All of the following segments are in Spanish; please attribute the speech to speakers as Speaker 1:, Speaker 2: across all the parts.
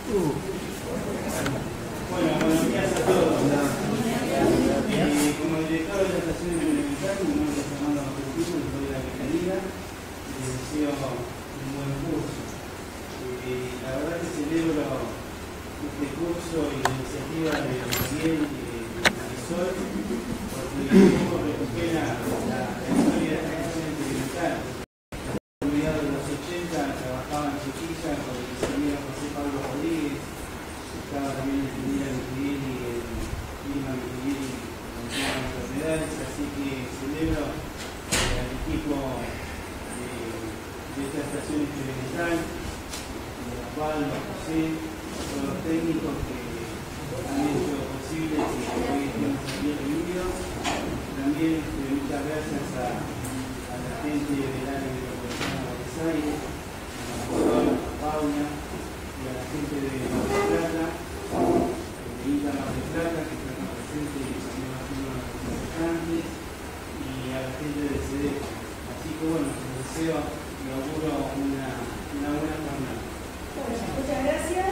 Speaker 1: Bueno, buenos días a todos. Como director de la estación experimental, mi nombre es Fernando Martínez, soy de la Veterinaria y les deseo un buen curso. La verdad que celebro este curso y la iniciativa de Miguel y de Marisol, porque queremos recuperar la historia de la estación experimental. A mediados de los 80 trabajaban chiquillas con el ingeniero José Pablo Rodríguez, estaba también el ingeniero Miguel y el clima Miguel con todas las enfermedades, así que celebro al equipo de esta estación experimental, Osvaldo, José, todos los técnicos que han hecho posible que hoy estemos aquí reunidos. También muchas gracias a la gente del área metropolitana de Buenos Aires, a Marisol, a Paula y a la gente de Mar del Plata, de Inca Mar del Plata, que está acá presente y también va a ser uno de los representantes, y a la gente de CDF. Así que bueno, les deseo y auguro una buena jornada.
Speaker 2: Bueno, muchas gracias.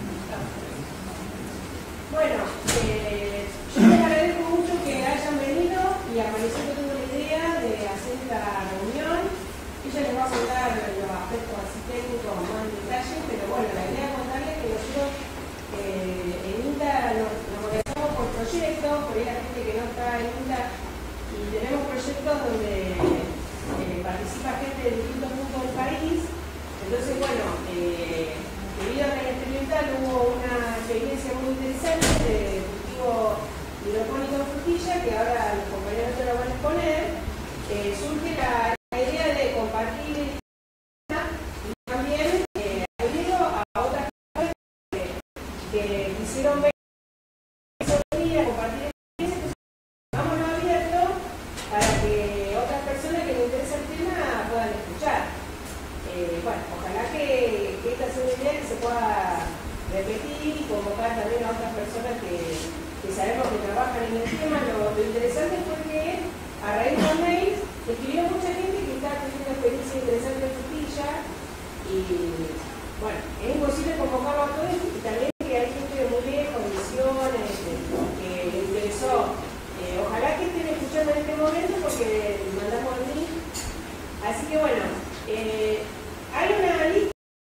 Speaker 2: Bueno, yo les agradezco mucho que hayan venido y apareció que tengo la idea de hacer esta reunión. Ella les va a contar los aspectos así técnicos más en detalle, pero bueno, la idea es contarles que nosotros en INTA nos organizamos por proyectos, por ahí la gente que no está en INTA, y tenemos proyectos donde participa gente de distintos puntos del país. Entonces, bueno, debido a que en experimental hubo una experiencia muy interesante de cultivo hidropónico en frutilla, que ahora los compañeros te lo van a exponer, surge la idea de compartir y también abrirlo a otras personas que quisieron ver compartir experiencias. Vámonos abierto para que otras personas que les interesa el tema puedan escuchar. Bueno, ojalá que esta sea una idea que se pueda repetir y convocar también a otras personas que sabemos que trabajan en el tema. Lo interesante fue que a raíz de los mails escribió mucha gente que está teniendo una experiencia interesante en frutilla y bueno, es imposible convocarlo a todos y también que hay gente de muy lejos, misiones, que le interesó. Ojalá que estén escuchando en este momento porque mandamos el link. Así que bueno, hay una lista.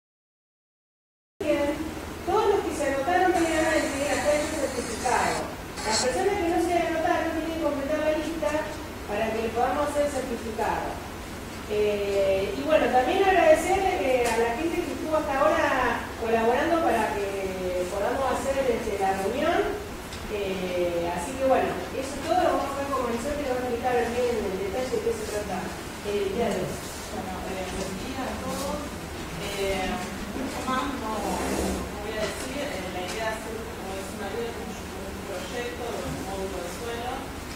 Speaker 2: Todos los que se anotaron previamente hasta el certificado. Las personas que no se anotaron tienen que completar la lista para que le podamos hacer el certificado. Y bueno, también agradecer a la gente que estuvo hasta ahora colaborando para que podamos hacer la reunión. Así que bueno, eso todo lo vamos a hacer con Marisol, que lo va a explicar bien en detalle de qué se trata el día de hoy.
Speaker 3: Bueno, buen día a todos. Mucho más no voy a decir. La idea es hacer, como es una idea, un proyecto de un módulo de suelo.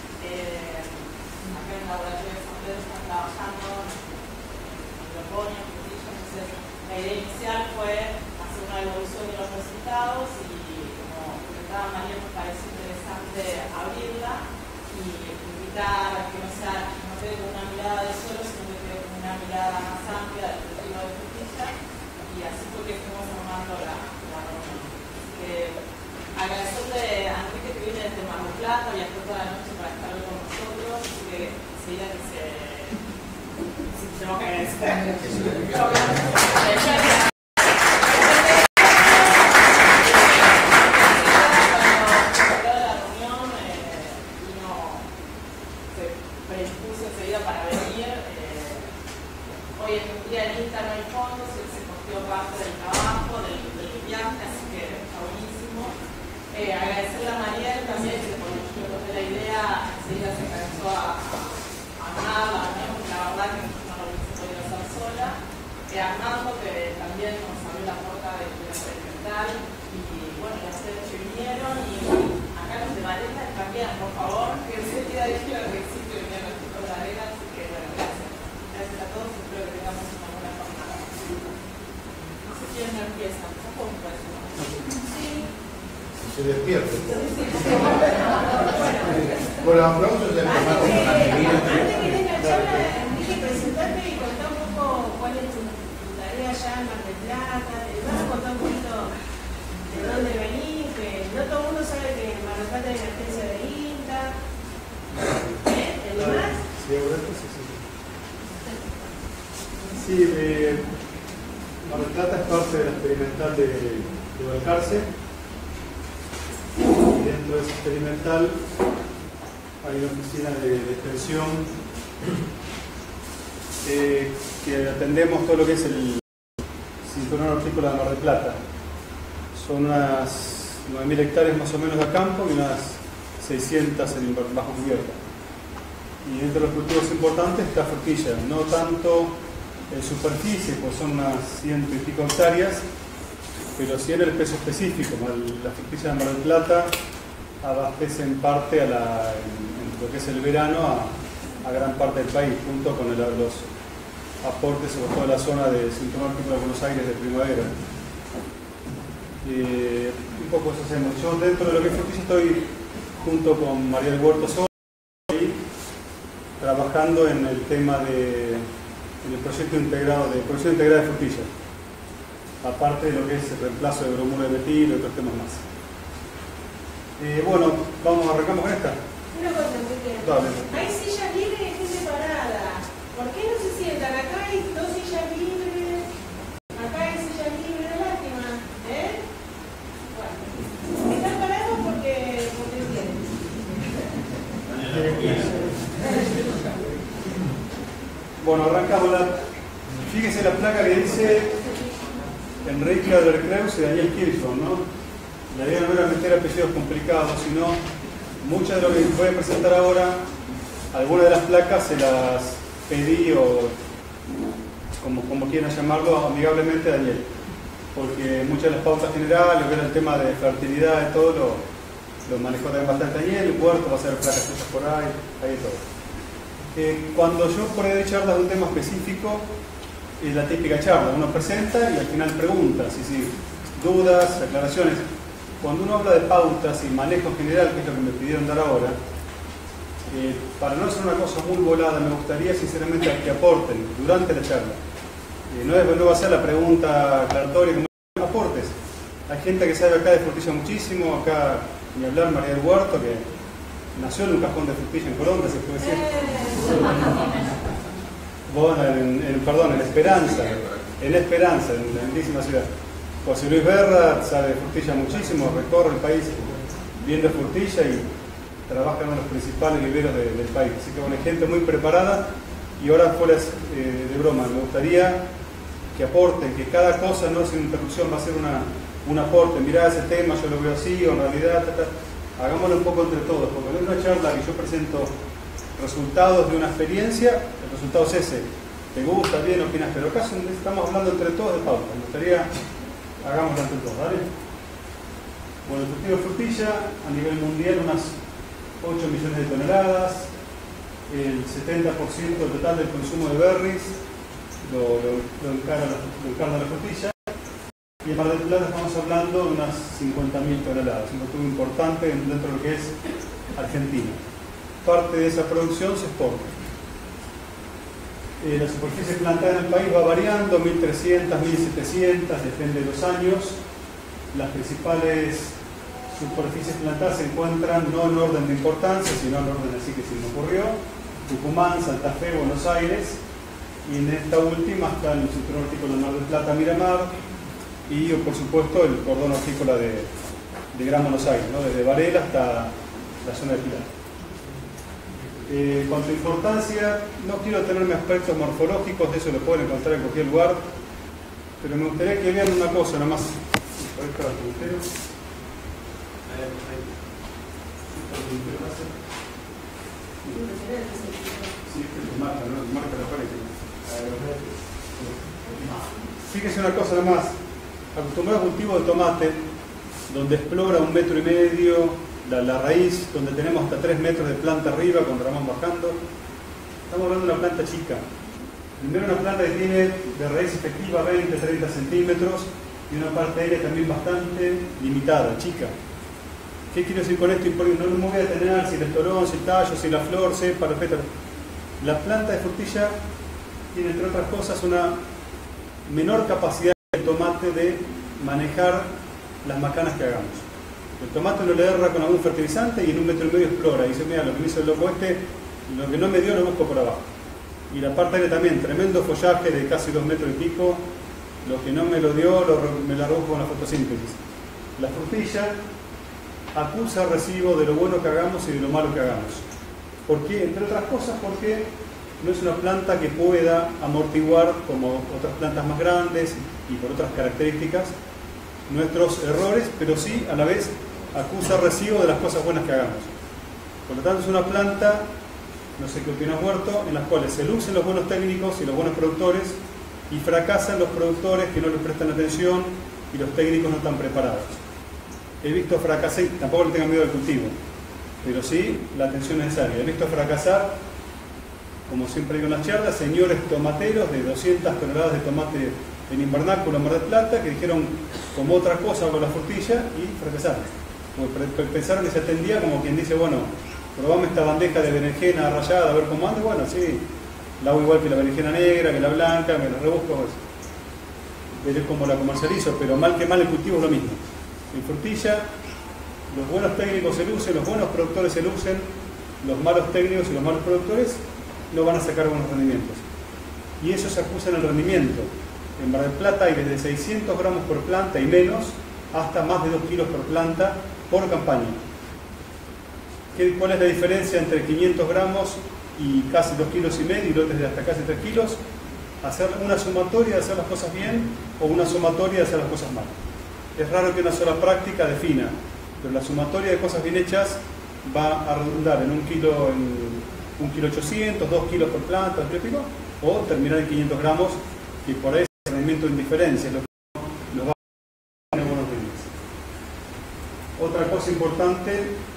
Speaker 3: Acá en la laboratorio de San Pedro están trabajando en hidroponía, entonces la idea inicial fue hacer una evolución de los resultados y como comentaba María, me parece interesante abrirla y invitar a que no quede con una mirada de suelo, sino que quede con una mirada más amplia del cultivo de frutilla, y así fue que fuimos armando la reunión. Agradecerle a Enrique que viene desde Mar del Plata y hasta toda la noche para estar hoy con nosotros, así que enseguida que se tengo que agradecer. Hoy en un día en Insta no hay fondos, él se cogió parte del trabajo, del viaje, así que está buenísimo. Agradecerle a Mariel también, que cuando yo le conté la idea, enseguida se cansó a armarla, porque la verdad que no lo hubiese podido hacer sola. Armando, que también nos abrió la puerta de experimental, y bueno, las sedes que vinieron, y acá los de Varela también, por favor, que enseguida dijeron que sí, que vinieron los chicos de Varela, así que bueno, gracias. Gracias a todos, espero que tengamos una buena jornada. No sé quién no empieza, un poco un resto. Sí.
Speaker 4: Se despierte. Con los aplausos de
Speaker 2: Antes que tenga charla, Enrique, presentarte y contar un poco cuál es tu tarea allá en Mar del Plata. Te vas a contar un poquito de emergencia de INTA. ¿El más?
Speaker 5: Sí, sí. Sí, Mar del Plata es parte de la experimental de Balcarce. Y dentro de esa experimental hay una oficina de extensión que atendemos todo lo que es el cinturón hortícola de Mar del Plata. Son unas 9.000 hectáreas más o menos de campo y unas 600 bajo cubierta. Y entre los cultivos importantes está frutilla, no tanto en superficie, pues son unas 100 y pico hectáreas, pero sí en el peso específico. La frutilla de Mar del Plata abastece en parte en lo que es el verano a gran parte del país, junto con los aportes sobre toda la zona de cinturón hortícola de Buenos Aires de primavera. Un poco eso hacemos. Yo dentro de lo que es frutilla estoy junto con María del Huerto Sola, trabajando en el tema en el proyecto integrado de producción integrada de frutilla, aparte de lo que es el reemplazo de bromuro de metil y otros temas más. Bueno, arrancamos con esta.
Speaker 2: Una cosa, Enrique.
Speaker 5: Dale.
Speaker 2: Hay sillas libres y gente parada. ¿Por qué no se sientan? Acá hay 2 sillas libres. Acá hay sillas libres, lástima. Bueno. Están parados porque quieren.
Speaker 5: Bueno, arrancamos fíjese la placa que dice Enrique Adler-Creus y Daniel Kirchhoff, ¿no? La idea no era meter apellidos complicados, sino muchas de lo que voy a presentar ahora, algunas de las placas se las pedí o como quieran llamarlo, amigablemente a Daniel, porque muchas de las pautas generales, ver el tema de fertilidad y todo, lo manejó también bastante Daniel. El Huerto va a hacer placas tuyas por ahí de todo. Cuando yo por ahí de charlas de un tema específico, es la típica charla, uno presenta y al final pregunta, si dudas, aclaraciones. Cuando uno habla de pautas y manejo general, que es lo que me pidieron dar ahora, para no hacer una cosa muy volada, me gustaría sinceramente que aporten durante la charla. No va a ser la pregunta aclaratoria, como aportes. Hay gente que sabe acá de frutilla muchísimo, acá ni hablar María del Huerto, que nació en un cajón de frutilla en Colombia, se puede decir. Bueno, en Esperanza, en la lindísima ciudad. José Luis Berra sabe de frutilla muchísimo, recorre el país viendo frutilla y trabaja en uno de los principales viveros del país. Así que bueno, hay gente muy preparada. Y ahora, fuera de broma, me gustaría que aporten, que cada cosa no es una interrupción, va a ser un aporte. Mirá ese tema, yo lo veo así, o en realidad, hagámoslo un poco entre todos, porque no es una charla que yo presento resultados de una experiencia, el resultado es ese. ¿Te gusta, bien, opinas? Pero acá estamos hablando entre todos de pauta. Me gustaría, hagámoslo entre todos, ¿vale? Bueno, el cultivo de frutilla a nivel mundial unas 8 millones de toneladas, el 70% del total del consumo de berries lo encarga la frutilla, y en Mar del Plata estamos hablando de unas 50.000 toneladas, un cultivo importante dentro de lo que es Argentina. Parte de esa producción se exporta. La superficie plantada en el país va variando, 1.300, 1.700, depende de los años. Las principales superficies plantadas se encuentran no en orden de importancia, sino en orden así que se me ocurrió: Tucumán, Santa Fe, Buenos Aires, y en esta última está el cinturón hortícola de Mar del Plata, Miramar, y por supuesto el cordón hortícola de Gran Buenos Aires, ¿no? Desde Varela hasta la zona de Pilar. En cuanto a importancia, no quiero tenerme aspectos morfológicos, de eso lo pueden encontrar en cualquier lugar, pero me gustaría que vean una cosa nada más. Fíjense una cosa nada más. Acostumbrado a cultivo de tomate, donde explora 1,5 metros, la raíz, donde tenemos hasta 3 metros de planta arriba con ramón bajando. Estamos hablando de una planta chica. Primero, una planta que tiene de raíz efectiva 20-30 centímetros y una parte aérea también bastante limitada, chica. ¿Qué quiero decir con esto? No me voy a detener si el estorón, si el tallo, si la flor, cepa, los pétalos. La planta de frutilla tiene, entre otras cosas, una menor capacidad del tomate de manejar las macanas que hagamos. El tomate no le erra con algún fertilizante y en 1,5 metros explora. Y dice, mira, lo que me hizo el loco este, lo que no me dio lo busco por abajo. Y la parte aérea también, tremendo follaje de casi 2 metros y pico. Lo que no me lo dio, me la rebusco con la fotosíntesis. La frutilla acusa recibo de lo bueno que hagamos y de lo malo que hagamos. ¿Por qué? Entre otras cosas porque no es una planta que pueda amortiguar, como otras plantas más grandes y por otras características, nuestros errores, pero sí a la vez acusa recibo de las cosas buenas que hagamos. Por lo tanto es una planta, no sé qué opinas Huerto, en las cuales se lucen los buenos técnicos y los buenos productores y fracasan los productores que no les prestan atención y los técnicos no están preparados. He visto fracasar, tampoco le tengan miedo al cultivo, pero sí la atención necesaria. He visto fracasar, como siempre digo en las charlas, señores tomateros de 200 toneladas de tomate en invernáculo en Mar del Plata que dijeron como otra cosa con la frutilla y fracasaron. Porque pensaron que se atendía como quien dice, bueno, probame esta bandeja de berenjena rallada a ver cómo anda. Bueno, sí, la hago igual que la berenjena negra, que la blanca, me la rebusco, veré cómo la comercializo, pero mal que mal el cultivo es lo mismo. En frutilla, los buenos técnicos se lucen, los buenos productores se lucen, los malos técnicos y los malos productores no van a sacar buenos rendimientos. Y ellos acusan el rendimiento. En Mar del Plata hay desde 600 gramos por planta y menos, hasta más de 2 kilos por planta por campaña. ¿Cuál es la diferencia entre 500 gramos y casi 2,5 kilos y lotes de hasta casi 3 kilos? Hacer una sumatoria de hacer las cosas bien o una sumatoria de hacer las cosas mal. Es raro que una sola práctica defina, pero la sumatoria de cosas bien hechas va a redundar en 1 kilo, en 1,8 kg, 2 kilos por planta, o terminar en 500 gramos, que por ahí es el rendimiento de indiferencia, lo que nos va a tener buenos ritmos. Otra cosa importante,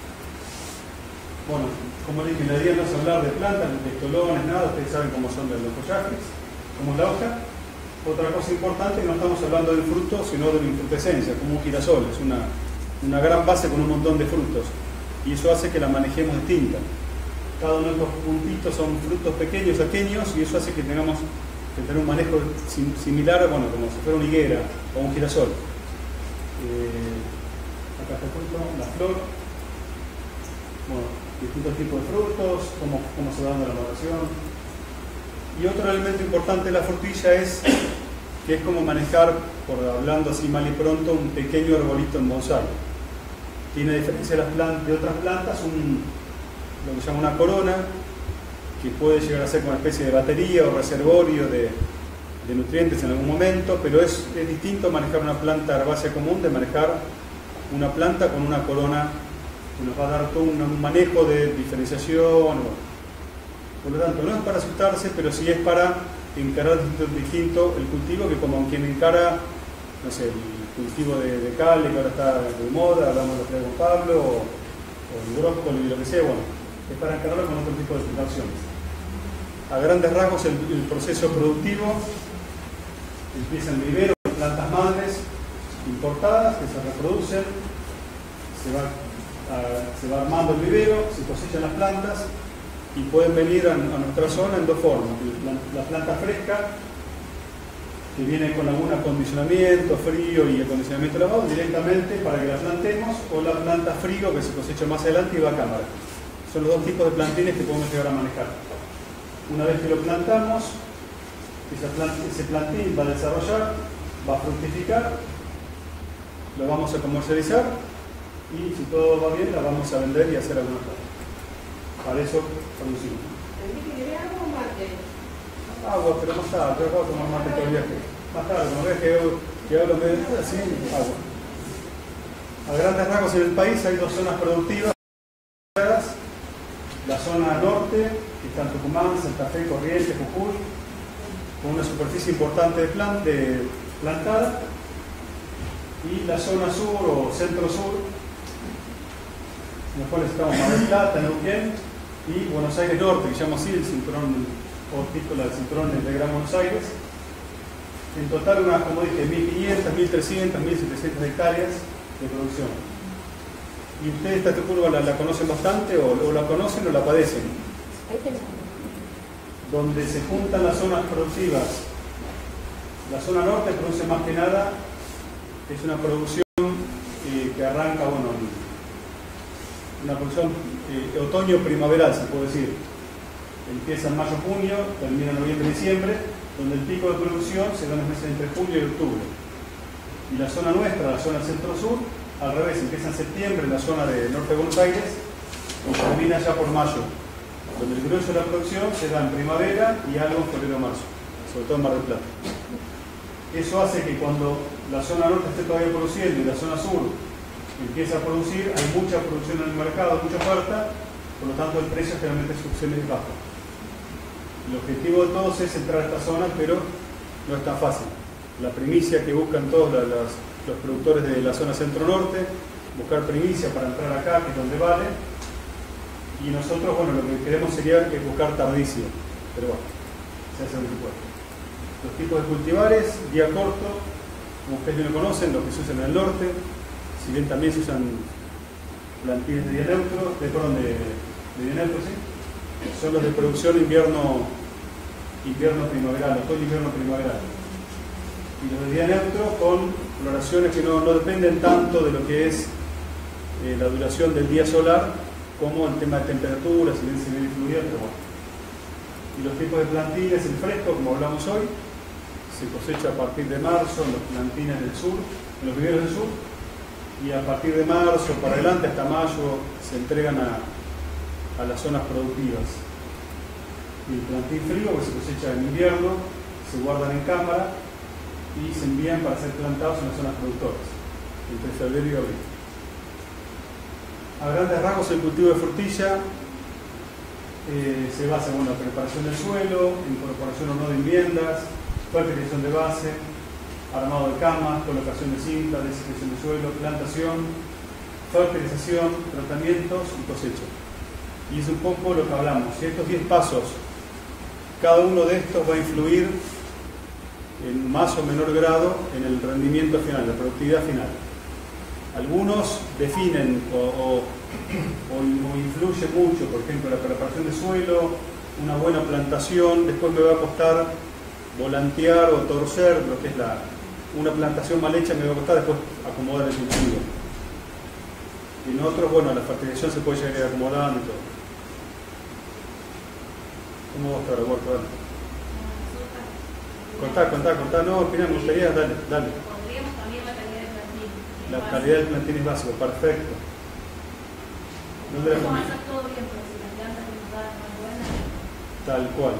Speaker 5: bueno, como dije, la idea no es hablar de plantas, de estolones, nada, ustedes saben cómo son los follajes, cómo es la hoja. Otra cosa importante, no estamos hablando del fruto, sino de la infrutescencia, como un girasol, es una gran base con un montón de frutos, y eso hace que la manejemos distinta. Cada uno de estos puntitos son frutos pequeños, aqueños, y eso hace que tengamos que tener un manejo similar, bueno, como si fuera una higuera o un girasol. Acá está el fruto, la flor, bueno, distintos tipos de frutos, cómo se va dando la maduración. Y otro elemento importante de la frutilla es que es como manejar, por hablando así mal y pronto, un pequeño arbolito en bonsai. Tiene, a diferencia de otras plantas, lo que se llama una corona, que puede llegar a ser como una especie de batería o reservorio de nutrientes en algún momento, pero es distinto manejar una planta herbácea común de manejar una planta con una corona que nos va a dar todo un manejo de diferenciación. Por lo tanto, no es para asustarse, pero sí es para encarar distinto el cultivo, que como quien encara, no sé, el cultivo de calle, que ahora está de moda, hablamos de con Pablo, o el brócoli, lo que sea, bueno, es para encararlo con otro tipo de explicaciones. A grandes rasgos, el proceso productivo empieza en vivero, plantas madres importadas que se reproducen, se va armando el vivero, se cosechan las plantas y pueden venir a nuestra zona en dos formas. La planta fresca, que viene con algún acondicionamiento, frío y acondicionamiento lavado directamente para que la plantemos, o la planta frío que se cosecha más adelante y va a cámara. Son los dos tipos de plantines que podemos llegar a manejar. Una vez que lo plantamos, ese plantín va a desarrollar, va a fructificar, lo vamos a comercializar y si todo va bien la vamos a vender y hacer alguna cosa. Para eso producimos.
Speaker 2: ¿Enrique, querés agua o mate?
Speaker 5: Agua, pero más tarde, yo acabo de tomar mate todo el viaje. Más tarde, como ves que hablo medio así, agua. A grandes rasgos en el país hay dos zonas productivas. La zona norte, que está en Tucumán, Santa Fe, Corrientes, Jujuy, con una superficie importante de plantada, y la zona sur o centro-sur, en los cuales estamos Mar del Plata, Neuquén, y Buenos Aires Norte, que se llama así el cinturón hortícola del cinturón de Gran Buenos Aires. En total unas, como dije, 1.500, 1.300, 1.700 hectáreas de producción. ¿Y ustedes esta curva la conocen bastante o la conocen o la padecen? Donde se juntan las zonas productivas. La zona norte produce más que nada, es una producción que arranca, bueno, una producción otoño-primaveral, se puede decir. Empieza en mayo-junio, termina en noviembre-diciembre, donde el pico de producción se da en los meses entre julio y octubre. Y la zona nuestra, la zona centro-sur, al revés, empieza en septiembre en la zona de norte de Buenos Aires y termina ya por mayo, donde el grueso de la producción se da en primavera y algo en febrero-marzo, sobre todo en Mar del Plata. Eso hace que cuando la zona norte esté todavía produciendo y la zona sur empieza a producir, hay mucha producción en el mercado, mucha oferta, por lo tanto el precio generalmente es bajo. El objetivo de todos es entrar a esta zona, pero no es tan fácil. La primicia que buscan todos los productores de la zona centro-norte, buscar primicia para entrar acá, que es donde vale, y nosotros, bueno, lo que queremos sería buscar tardicio, pero bueno, se hace lo que puede. Los tipos de cultivares, día corto, como ustedes bien lo conocen, los que se usan en el norte, si bien también se usan plantines de día neutro, de día neutro, ¿sí? Son los de producción invierno-primaveral, otoño-invierno-primaveral. Y los de día neutro con floraciones que no dependen tanto de lo que es la duración del día solar como el tema de temperatura, si bien se ve influida, pero bueno. Y los tipos de plantines, el fresco, como hablamos hoy, se cosecha a partir de marzo en los plantines del sur, en los viveros del sur, y a partir de marzo para adelante hasta mayo se entregan a las zonas productivas. Y el plantín frío, que se cosecha en invierno, se guardan en cámara y se envían para ser plantados en las zonas productoras, entre febrero y abril. A grandes rasgos, el cultivo de frutilla se basa en la preparación del suelo, incorporación o no de enmiendas, fertilización de base, armado de camas, colocación de cinta, desinfección de suelo, plantación, fertilización, tratamientos y cosecha. Y es un poco lo que hablamos. Si estos 10 pasos, cada uno de estos va a influir en más o menor grado en el rendimiento final, la productividad final. Algunos definen o influyen mucho, por ejemplo, la preparación de suelo, una buena plantación, después me va a costar volantear o torcer lo que es una plantación mal hecha, me va a costar después acomodar el cultivo. En otros, bueno, la fertilización se puede llegar a ir acomodando y todo. ¿Cómo va a estar, Huerto? Dale. Contá. No, al final me gustaría, dale.
Speaker 6: Pondríamos también la calidad del plantín.
Speaker 5: La calidad del plantín es básico, perfecto. ¿Dónde la
Speaker 6: Vamos a
Speaker 5: ponés?
Speaker 6: hacer todo bien, pero si las plantas que nos dan no es buena.
Speaker 5: Tal cual.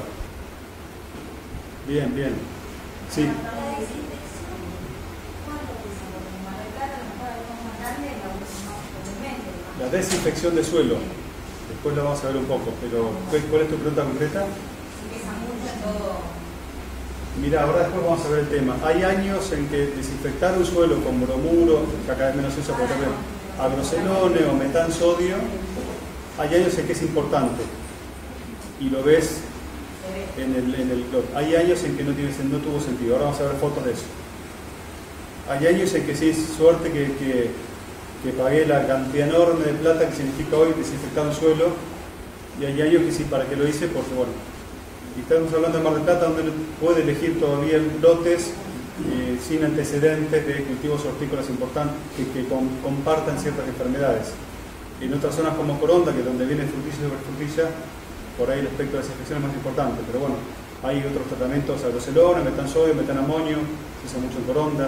Speaker 5: Bien. Sí.
Speaker 6: La desinfección, ¿cuándo es eso? Porque en Mar del Plata, a lo mejor algo más grande, la usamos comúnmente.
Speaker 5: La desinfección de suelo. Después lo vamos a ver un poco, pero ¿cuál es tu pregunta concreta?
Speaker 6: Si pesa mucho en todo.
Speaker 5: Mira, ahora después vamos a ver el tema. Hay años en que desinfectar un suelo con bromuro, que cada vez menos se usa por ejemplo agrocelone o metansodio, hay años en que es importante y lo ves en el hay años en que no tuvo sentido. Ahora vamos a ver fotos de eso. Hay años en que sí es suerte que pagué la cantidad enorme de plata que significa hoy desinfectar un suelo, y hay años que sí, para que lo hice, porque bueno, y estamos hablando de Mar del Plata, donde puede elegir todavía lotes sin antecedentes de cultivos hortícolas importantes que compartan ciertas enfermedades. En otras zonas como Coronda, que es donde viene frutilla sobre frutilla, por ahí el aspecto de desinfección es más importante, pero bueno, hay otros tratamientos, agrocelona, metansodio, metanamonio, se usa mucho en Coronda.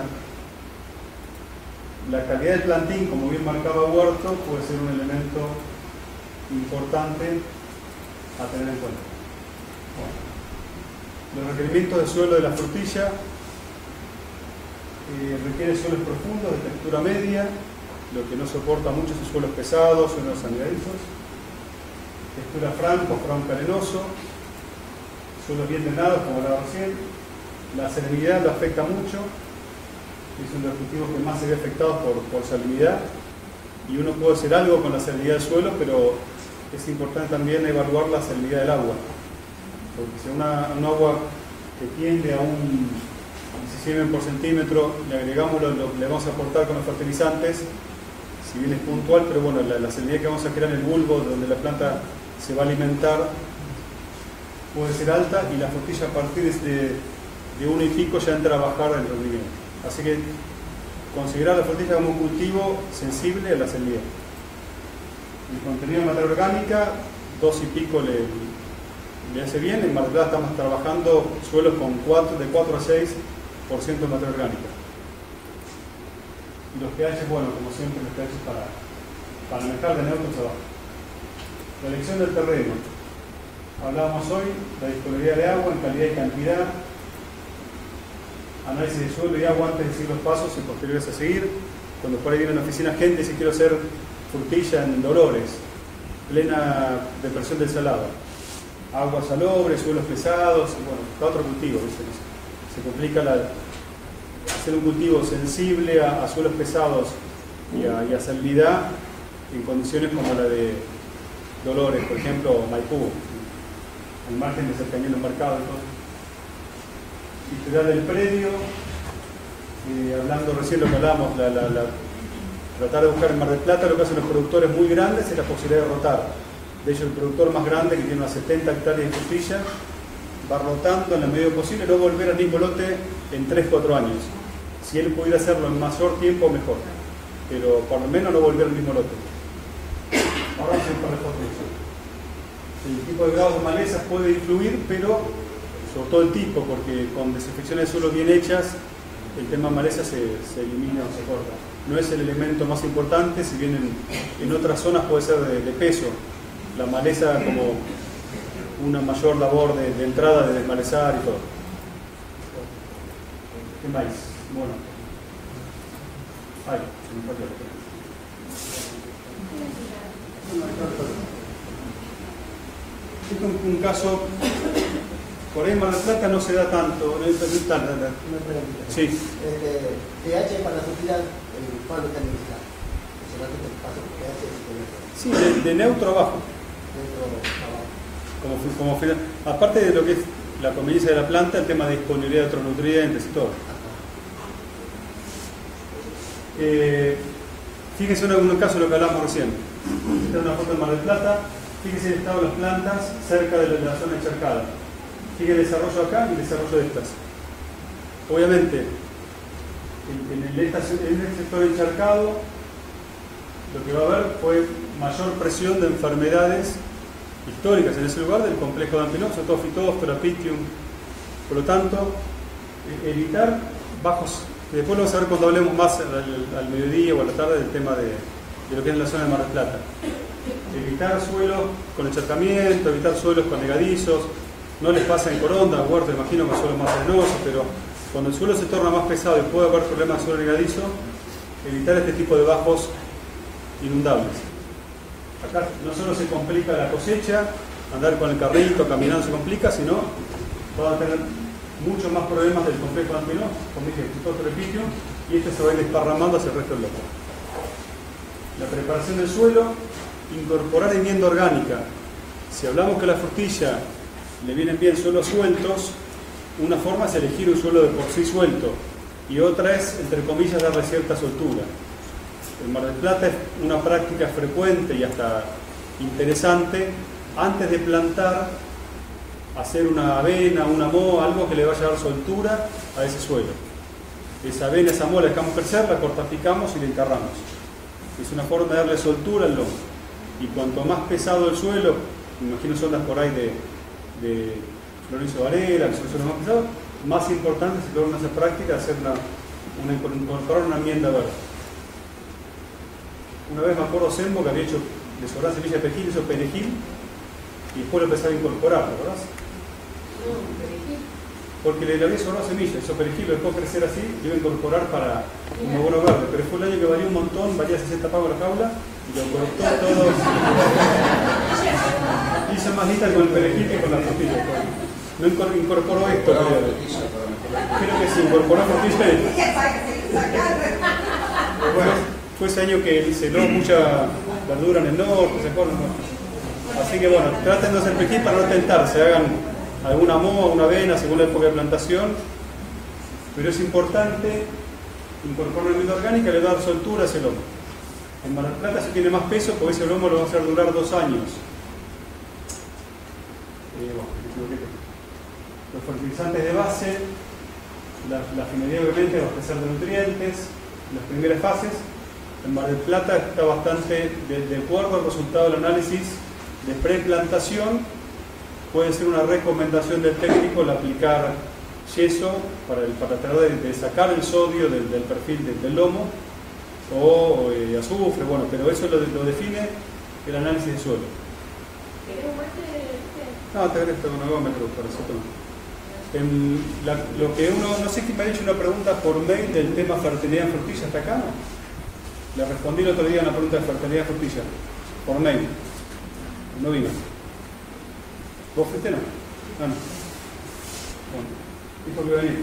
Speaker 5: La calidad del plantín, como bien marcaba Huerto, puede ser un elemento importante a tener en cuenta. Bueno, los requerimientos de suelo de la frutilla requiere suelos profundos de textura media, lo que no soporta mucho son suelos pesados, suelos anidadizos, textura franco arenoso, suelos bien drenados, como hablaba recién. La salinidad lo afecta mucho, es uno de los cultivos que más se ve afectados por salinidad, y uno puede hacer algo con la salinidad del suelo, pero es importante también evaluar la salinidad del agua, porque si un agua que tiende a un 17 por centímetro le agregamos lo que le vamos a aportar con los fertilizantes, si bien es puntual, pero bueno, la salinidad que vamos a crear en el bulbo donde la planta se va a alimentar puede ser alta, y la frutilla a partir de 1 y pico ya entra a bajar el rendimiento. Así que considerar la frutilla como un cultivo sensible a la salinidad. el contenido de materia orgánica, 2 y pico le hace bien. En Mar del Plata estamos trabajando suelos con de 4 a 6% de materia orgánica. Y los pH, bueno, como siempre, los pH para manejar de neutros abajo. La elección del terreno. Hablábamos hoy, la disponibilidad de agua en calidad y cantidad, análisis de suelo y agua antes de seguir los pasos y posteriores a seguir. Cuando por ahí viene a la oficina gente y dice quiero hacer frutilla en Dolores, plena depresión del salado, agua salobre, suelos pesados, y bueno, está otro cultivo, ¿viste? Se complica hacer un cultivo sensible a suelos pesados y a salinidad en condiciones como la de Dolores, por ejemplo, Maipú, al margen de cercanía del mercado y todo. Historial del predio, hablando recién lo que hablábamos, tratar de buscar en Mar del Plata lo que hacen los productores muy grandes es la posibilidad de rotar. De hecho, el productor más grande, que tiene unas 70 hectáreas de frutilla, va rotando en la medida posible, no volver al mismo lote en 3-4 años. Si él pudiera hacerlo en mayor tiempo, mejor. Pero por lo menos no volver al mismo lote. Ahora sí, para el tipo de grados de malezas puede influir, pero sobre todo el tipo, porque con desinfecciones de suelo bien hechas, el tema maleza se elimina o se corta. No es el elemento más importante, si bien en otras zonas puede ser de peso. La maleza como una mayor labor de entrada, de desmalezar y todo. ¿Qué más? Bueno. Ay, se me fue Este es un caso, por ahí en Mar del Plata no se da tanto, no es tan.
Speaker 7: Una pregunta.
Speaker 5: Sí.
Speaker 7: pH para la frutilla, ¿cuál está necesitado?
Speaker 5: Sí, de neutro abajo. Como final. Aparte de lo que es la conveniencia de la planta, el tema de disponibilidad de otros nutrientes y todo. Fíjense en un caso de lo que hablamos recién. Esta es una foto de Mar del Plata. Fíjense el estado de las plantas cerca de la zona encharcada. Fíjense el desarrollo acá y el desarrollo de estas. Obviamente, en este sector encharcado, lo que va a haber fue mayor presión de enfermedades históricas en ese lugar del complejo de Ampelón, sobre todo Phytophthora, Pythium. Por lo tanto, evitar bajos. Después lo vamos a ver cuando hablemos más al mediodía o a la tarde del tema de lo que es la zona de Mar del Plata. Evitar suelos con encharcamiento, evitar suelos con negadizos. No les pasa en Coronda, Huerto, imagino que suelos más arenosos, pero cuando el suelo se torna más pesado y puede haber problemas de suelo negadizo, evitar este tipo de bajos inundables. Acá no solo se complica la cosecha, andar con el carrito, caminando se complica, sino van a tener muchos más problemas del complejo de Ampelón, como dije, Phytophthora y Pythium, y esto se va a ir desparramando hacia el resto del lote. La preparación del suelo, incorporar enmienda orgánica. Si hablamos que a la frutilla le vienen bien suelos sueltos, una forma es elegir un suelo de por sí suelto y otra es, entre comillas, darle cierta soltura. En Mar del Plata es una práctica frecuente y hasta interesante, antes de plantar, hacer una avena, una moa, algo que le vaya a dar soltura a ese suelo. Esa avena, esa moa la dejamos crecer, la cortapicamos y la enterramos. Es una forma de darle soltura al lomo. Y cuanto más pesado el suelo, me imagino zonas por ahí de Florencio Varela, que son suelos más pesados, más importante se logra en esa práctica hacer incorporar una enmienda verde. Una vez me acuerdo Sembo que había hecho de sobrar semilla de perejil, hizo perejil y después lo empezaba a incorporar, ¿verdad? Porque le había sobrado semilla, hizo perejil, lo dejó crecer así, lo iba a incorporar para un abono verde, pero fue el año que valía un montón, valía 60 pavos la jaula y lo cortó todo. Hizo más lista con el perejil que con la frutilla. No incorporó esto, creo que sí, incorporó frutilla. Bueno, fue ese año que se dio mucha verdura en el norte, ¿se acuerdan? Así que bueno, traten de hacer perejil para no tentarse, hagan alguna moa, una avena según la época de plantación, pero es importante incorporar una enmienda orgánica y le dar soltura a ese lomo. En Mar del Plata se tiene más peso porque ese lomo lo va a hacer durar 2 años. Los fertilizantes de base, la finalidad obviamente es abastecer de nutrientes en las primeras fases, En Mar del Plata está bastante, de acuerdo al resultado del análisis de preplantación, puede ser una recomendación del técnico el aplicar yeso para tratar de sacar el sodio del perfil del lomo, o azufre, bueno, pero eso lo define el análisis de suelo.
Speaker 2: ¿Querés un mate?
Speaker 5: No, te agradezco un agómetro para eso. Lo que uno, no sé quién me ha hecho una pregunta por mail del tema fertilidad en frutilla, ¿está acá? ¿No? Le respondí el otro día una pregunta de fertilidad en frutilla, por mail. No vino. ¿Vos fuiste no? Ah, no. Bueno, dijo que iba a venir.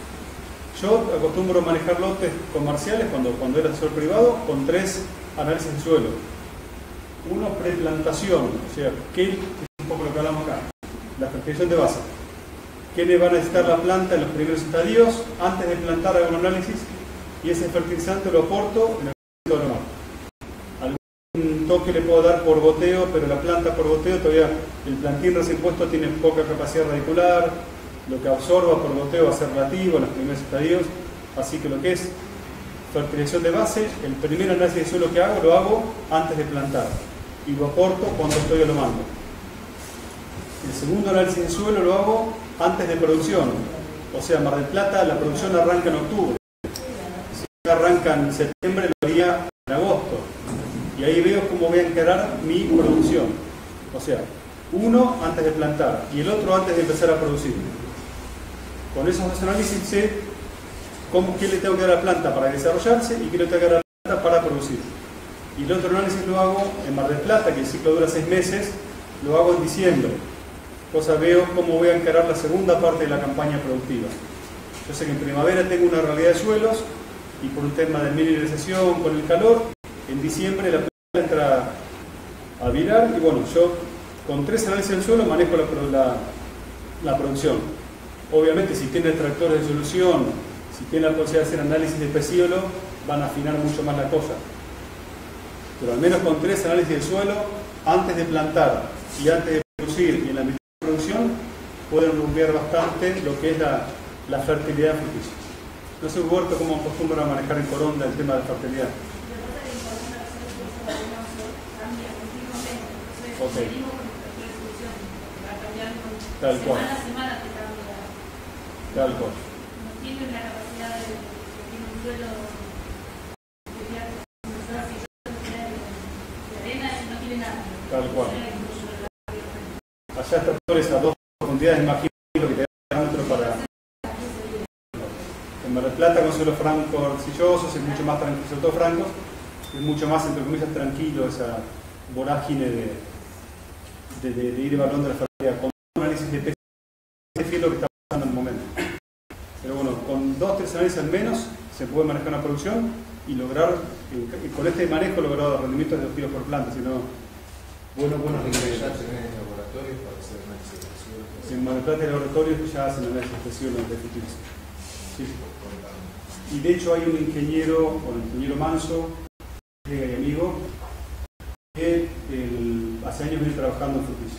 Speaker 5: Yo acostumbro manejar lotes comerciales cuando era asesor privado con 3 análisis de suelo. Uno, preplantación, o sea, ¿qué es un poco lo que hablamos acá? La fertilización de base. ¿Qué le va a necesitar la planta en los primeros estadios? Antes de plantar hago un análisis y ese fertilizante lo aporto en el momento de lo más. Algún toque le puedo dar por goteo, pero la planta por goteo todavía, el plantín recién puesto tiene poca capacidad radicular, lo que absorba por goteo va a ser relativo en los primeros estadios, así que lo que es fertilización de base, el primer análisis de suelo que hago lo hago antes de plantar y lo aporto cuando estoy alomando. El segundo análisis de suelo lo hago antes de producción, o sea, Mar del Plata la producción arranca en octubre, si arranca en septiembre lo haría en agosto, y ahí veo cómo voy a encarar mi producción, o sea, uno antes de plantar y el otro antes de empezar a producir. Con esos dos análisis sé qué le tengo que dar a la planta para desarrollarse y qué le tengo que dar a la planta para producir. Y el otro análisis lo hago en Mar del Plata, que el ciclo dura 6 meses, lo hago en diciembre. Cosa veo cómo voy a encarar la segunda parte de la campaña productiva. Yo sé que en primavera tengo una realidad de suelos y por un tema de mineralización con el calor, en diciembre la planta entra a virar y bueno, yo con 3 análisis del suelo manejo la producción. Obviamente si tiene extractores de solución, si tiene la posibilidad de hacer análisis de pecíolo, van a afinar mucho más la cosa. Pero al menos con 3 análisis del suelo, antes de plantar y antes de producir y en la mitad de producción, pueden rumbear bastante lo que es la fertilidad fruticia. No sé, Huerto, cómo acostumbran a manejar en Coronda el tema de la fertilidad. Ok. Tal cual. Tal cual.
Speaker 6: No tiene la capacidad de tiene un suelo de arena y no tiene nada.
Speaker 5: Tal cual. Allá extractores a 2 profundidades, imagino lo que te da otro para. En Mar del Plata con suelos franco-arcillosos es mucho más tranquilo, sobre todo francos, es mucho más, entre comillas, tranquilo esa vorágine de ir evaluando la fertilidad. Con un análisis de peso, es lo que está pasando en el momento. Pero bueno, con 2 o 3 análisis al menos se puede manejar una producción y lograr, con este manejo, lograr rendimientos de 2 kilos por planta, sino buenos rendimientos. En Mar del Plata hay laboratorios que ya hacen análisis de suelo de fertilización. Sí. Y de hecho hay un ingeniero, o el ingeniero Manso, colega y amigo, que hace años viene trabajando en fruticia.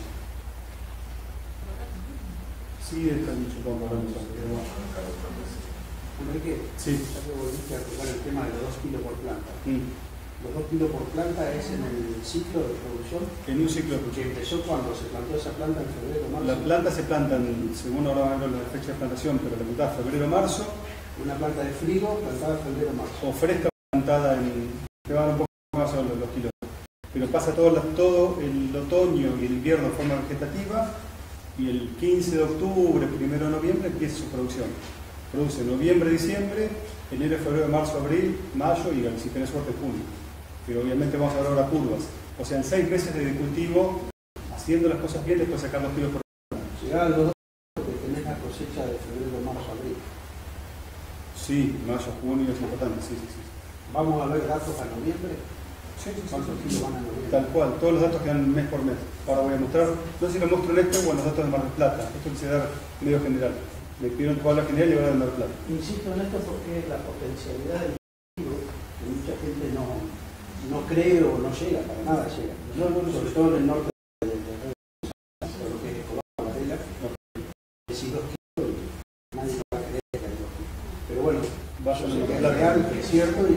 Speaker 5: Sí, está mucho poco hablando sobre eso.
Speaker 7: Enrique,
Speaker 5: Sí.
Speaker 7: ya que volviste a tocar el tema de los 2 kilos por planta. Los 2 kilos por planta es en el ciclo de producción
Speaker 5: En un ciclo de
Speaker 7: que
Speaker 5: producción.
Speaker 7: empezó cuando se plantó esa planta en febrero, marzo.
Speaker 5: Las plantas se plantan, según ahora hablo la fecha de plantación, pero la planta febrero-marzo,
Speaker 7: Una planta de frigo plantada en febrero, marzo.
Speaker 5: o fresca plantada que van un poco más a los kilos. Pero pasa todo el otoño y el invierno de forma vegetativa y el 15 de octubre, 1 de noviembre empieza su producción. Produce noviembre, diciembre, enero, febrero, marzo, abril, mayo y si tenés suerte junio. Pero obviamente vamos a ver ahora curvas. O sea, en 6 meses de cultivo, haciendo las cosas bien, después sacar los kilos por
Speaker 7: Llegaban los 2 porque tenés la cosecha de febrero, marzo, abril.
Speaker 5: Sí, mayo, junio es importante, sí.
Speaker 7: Vamos a ver datos a noviembre.
Speaker 5: Sí.
Speaker 7: ¿Cuántos kilos van a noviembre?
Speaker 5: Tal cual, todos los datos que dan mes por mes. Ahora voy a mostrar, no sé si lo muestro en esto o en los datos de Mar del Plata. Esto quise dar medio general. Me pidieron toda la general y ahora de Mar del Plata.
Speaker 7: Insisto en esto porque la potencialidad del cultivo, que mucha gente no cree o no llega, para nada llega. Sobre todo en el norte de lo que es Escobar, Varela, decís 2 kilos y nadie va a creer que hay 2 kilos. Pero bueno,
Speaker 5: Vayan
Speaker 7: eso
Speaker 5: a
Speaker 7: es
Speaker 5: Mar del Plata.
Speaker 7: real, que es cierto y que uno lo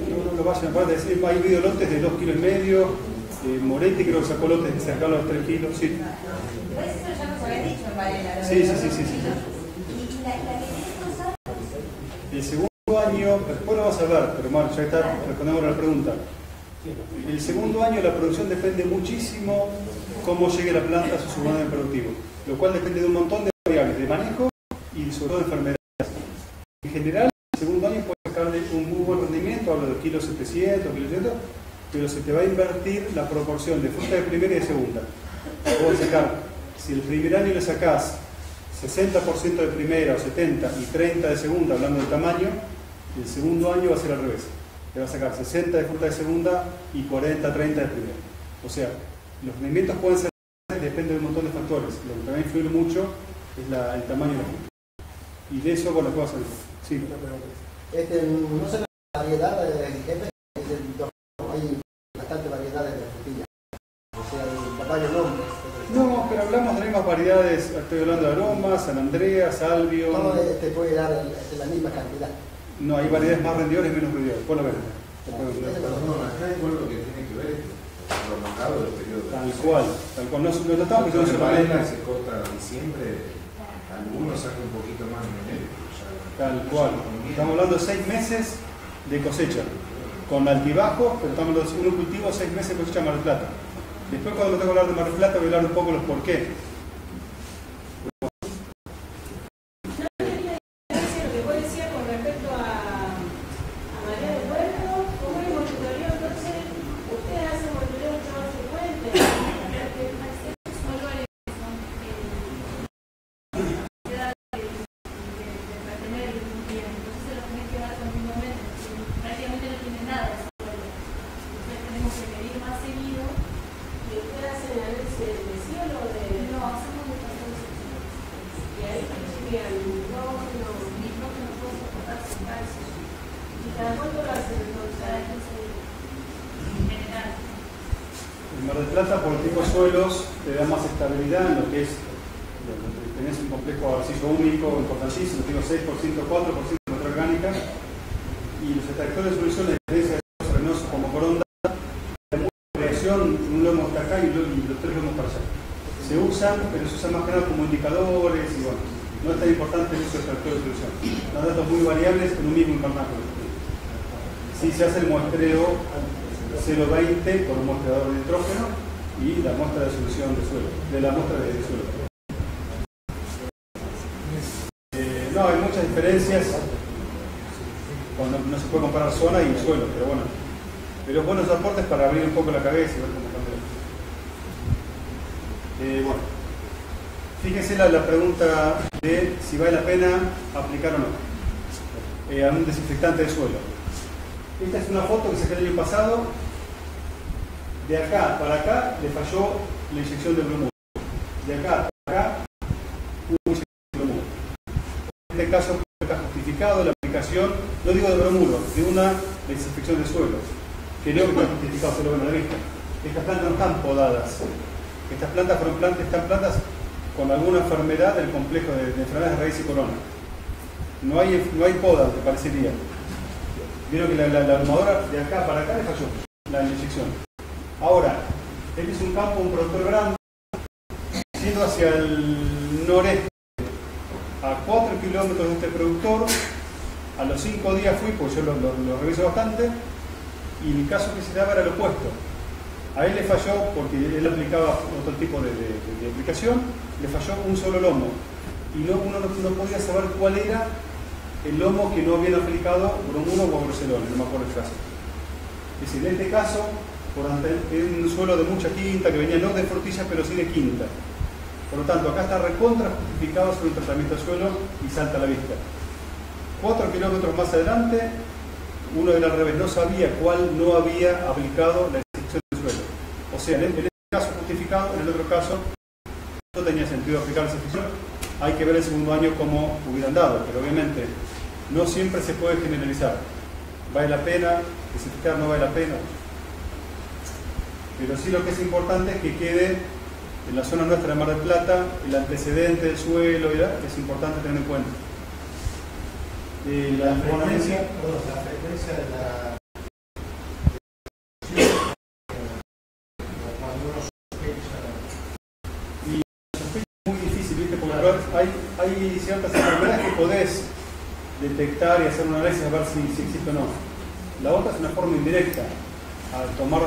Speaker 5: vayan, aparte de decir, hay medio lotes de 2,5 kilos, Moretti creo que sacó lotes cercanos a los 3 kilos, sí.
Speaker 6: Igual eso ya nos habían dicho en Varela.
Speaker 5: Sí.
Speaker 6: ¿Y la que tenés cruzada?
Speaker 5: El segundo año, después lo vas a hablar, pero bueno, ya está, respondemos a la pregunta. El segundo año la producción depende muchísimo cómo llegue la planta a su volumen productivo, lo cual depende de un montón de variables, de manejo y sobre todo de enfermedades. En general, el segundo año puedes sacarle un muy buen rendimiento, hablo de kilos 700, kilos 800, pero se te va a invertir la proporción de fruta de primera y de segunda. Puedes sacar, si el primer año le sacás 60% de primera o 70 y 30 de segunda, hablando del tamaño, el segundo año va a ser al revés. Te va a sacar 60 de fruta de segunda y 40, 30 de primera. O sea, los rendimientos pueden ser, depende de un montón de factores. Lo que también influye mucho es el tamaño de la fruta. Y de eso, bueno, puedo hacer. Sí.
Speaker 8: No sé la variedad de jefe, hay bastante variedades de frutillas. O sea, el tamaño nombre.
Speaker 5: No, pero hablamos de las mismas variedades, estoy hablando de aromas, San Andreas, Albion.
Speaker 8: No te puede dar la misma cantidad.
Speaker 5: No, hay variedades más rendidoras y menos rendidoras. Por lo menos.
Speaker 4: Acá igual lo que tiene que ver es prolongado el periodo.
Speaker 5: Tal cual. No estamos pensando solamente.
Speaker 4: Se corta en diciembre, algunos sacan un poquito más en enero.
Speaker 5: Tal cual. Estamos hablando de 6 meses de cosecha. Con altibajos, pero estamos hablando de un cultivo 6 meses de cosecha en Mar del Plata. Después, cuando me tengo que hablar de Mar del Plata, voy a hablar un poco de los por qué. En Mar del Plata, por el tipo de suelos, te da más estabilidad en lo que es, tenés un complejo arcillo único importantísimo, tengo 6%, 4% de materia orgánica, y los extractores de solución, a diferencia de los arenosos como Coronda, hay mucha variación, un lomo está acá y los 3 lomos para allá. Se usan, pero se usan más que nada como indicadores, y bueno, no es tan importante el uso de extractores de solución. Son datos muy variables en un mismo invernáculo. Si se hace el muestreo 0,20 con un mostrador de nitrógeno y la muestra de solución de suelo, de la muestra de suelo. No, hay muchas diferencias cuando no se puede comparar zona y suelo, pero bueno. Pero buenos aportes para abrir un poco la cabeza y ver cómo cambia. Bueno, fíjense la pregunta de si vale la pena aplicar o no a un desinfectante de suelo. Esta es una foto que saqué el año pasado. De acá para acá le falló la inyección de bromuro. De acá para acá hubo inyección de bromuro. En este caso está justificado la aplicación, no digo de bromuro, de una desinfección de suelos. Creo que está justificado, se lo ven a la vista. Estas plantas no están podadas. Estas plantas están plantas con alguna enfermedad del complejo de enfermedades de raíz y corona. No hay poda, te parecería. Vieron que la aromadora de acá para acá le falló la inyección. Ahora, este es un campo, un productor grande, yendo hacia el noreste, a 4 kilómetros de este productor. A los 5 días fui, porque yo lo reviso bastante, y mi caso que se daba era lo opuesto. A él le falló, porque él aplicaba otro tipo de aplicación, le falló un solo lomo. Y uno no podía saber cuál era el lomo que no habían aplicado bromuro o agrocelone, no me acuerdo el caso. Es decir, en este caso, en un suelo de mucha quinta, que venía no de frutilla, pero sí de quinta. Por lo tanto, acá está recontra justificado sobre un tratamiento de suelo y salta a la vista. 4 kilómetros más adelante, uno era al revés, no sabía cuál no había aplicado la inyección del suelo. O sea, en este caso justificado, en el otro caso no tenía sentido aplicar esa inyección. Hay que ver el segundo año cómo hubieran dado, pero obviamente no siempre se puede generalizar. ¿Vale la pena? ¿Desinfectar no vale la pena? Pero sí lo que es importante es que quede en la zona nuestra de Mar del Plata el antecedente del suelo, ¿verdad? Que es importante tener en cuenta.
Speaker 8: La frecuencia de la
Speaker 5: ver, hay ciertas enfermedades que podés detectar y hacer un análisis a ver si existe o no. La otra es una forma indirecta, al tomar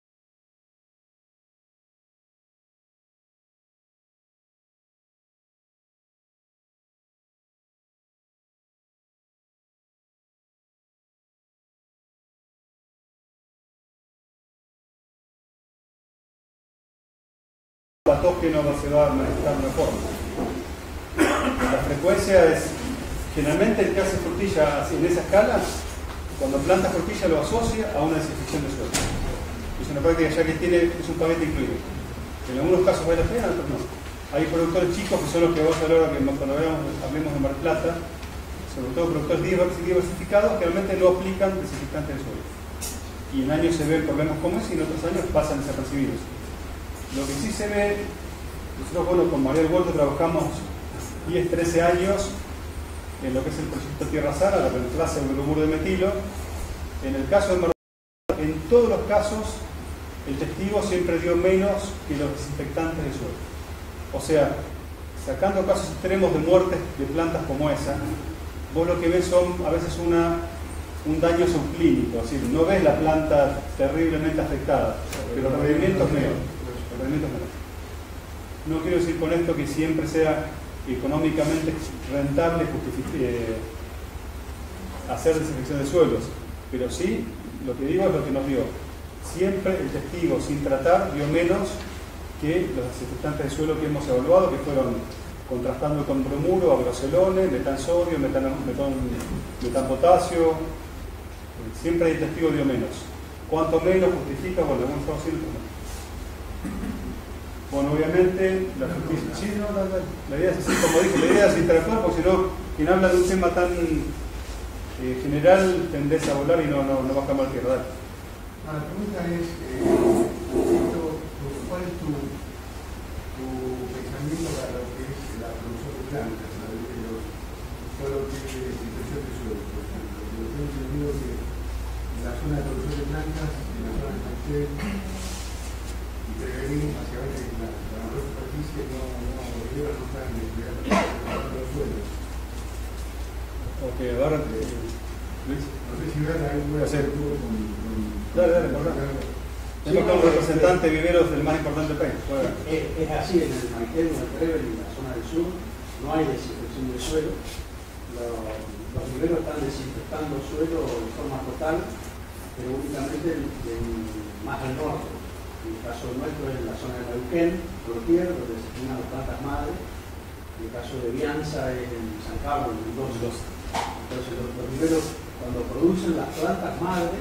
Speaker 5: patógeno se va a manifestar de una forma. La frecuencia es, generalmente el que hace frutilla así, en esa escala, cuando planta frutilla lo asocia a una desinfección de suelo. Es una práctica ya que es un paquete incluido. En algunos casos vale la pena, en otros no. Hay productores chicos que son los que vamos a hablar cuando hablemos de Mar del Plata, sobre todo productores diversificados que realmente no aplican desinfectantes de suelo. Y en años se ven problemas como ese y en otros años pasan desapercibidos. Lo que sí se ve, nosotros bueno, con María del Huerto trabajamos 10, 13 años en lo que es el proyecto Tierra Sana, la reemplaza del bromuro de metilo. En el caso de Mar del Plata, en todos los casos, el testigo siempre dio menos que los desinfectantes de suelo. O sea, sacando casos extremos de muertes de plantas como esa, vos lo que ves son a veces un daño subclínico, es decir, no ves la planta terriblemente afectada, pero el rendimiento es menor. No quiero decir con esto que siempre sea económicamente rentable hacer desinfección de suelos, pero sí, lo que digo es lo que nos dio. Siempre el testigo sin tratar dio menos que los desinfectantes de suelo que hemos evaluado, que fueron contrastando con bromuro, agrocelone, metansodio, metanpotasio. Siempre el testigo dio menos. Cuanto menos justifica, bueno, algunos estamos haciendo no. Bueno, obviamente, la justicia. Sí, no, la idea es así, como dije, la idea es interactuar, porque si no, quien habla de un tema tan general tendés a volar y no va a cambiar tierra.
Speaker 4: La pregunta es, ¿cuál es tu pensamiento para lo que es la producción de plantas, todo lo que es desinfección de suelo, por ejemplo? Yo tengo entendido que en la zona de producción de plantas, en la zona de Maitén, y prevenir básicamente la mayor superficie no están descuidando los suelos.
Speaker 5: Ok, ahora
Speaker 4: Luis, no sé si verán algún
Speaker 5: Dale, por favor. Tenemos como representante de viveros del más importante del país.
Speaker 7: Es así, en el Maitén, en el Trevel y en la zona del sur, no hay desinfección de suelo. Los viveros están desinfectando suelo de forma total, pero únicamente más al norte. En el caso nuestro es en la zona de Neuquén, Clotier, donde se tienen las plantas madres. En el caso de Bianza es en San Carlos, en Mendoza. Entonces los viveros, cuando producen las plantas madres,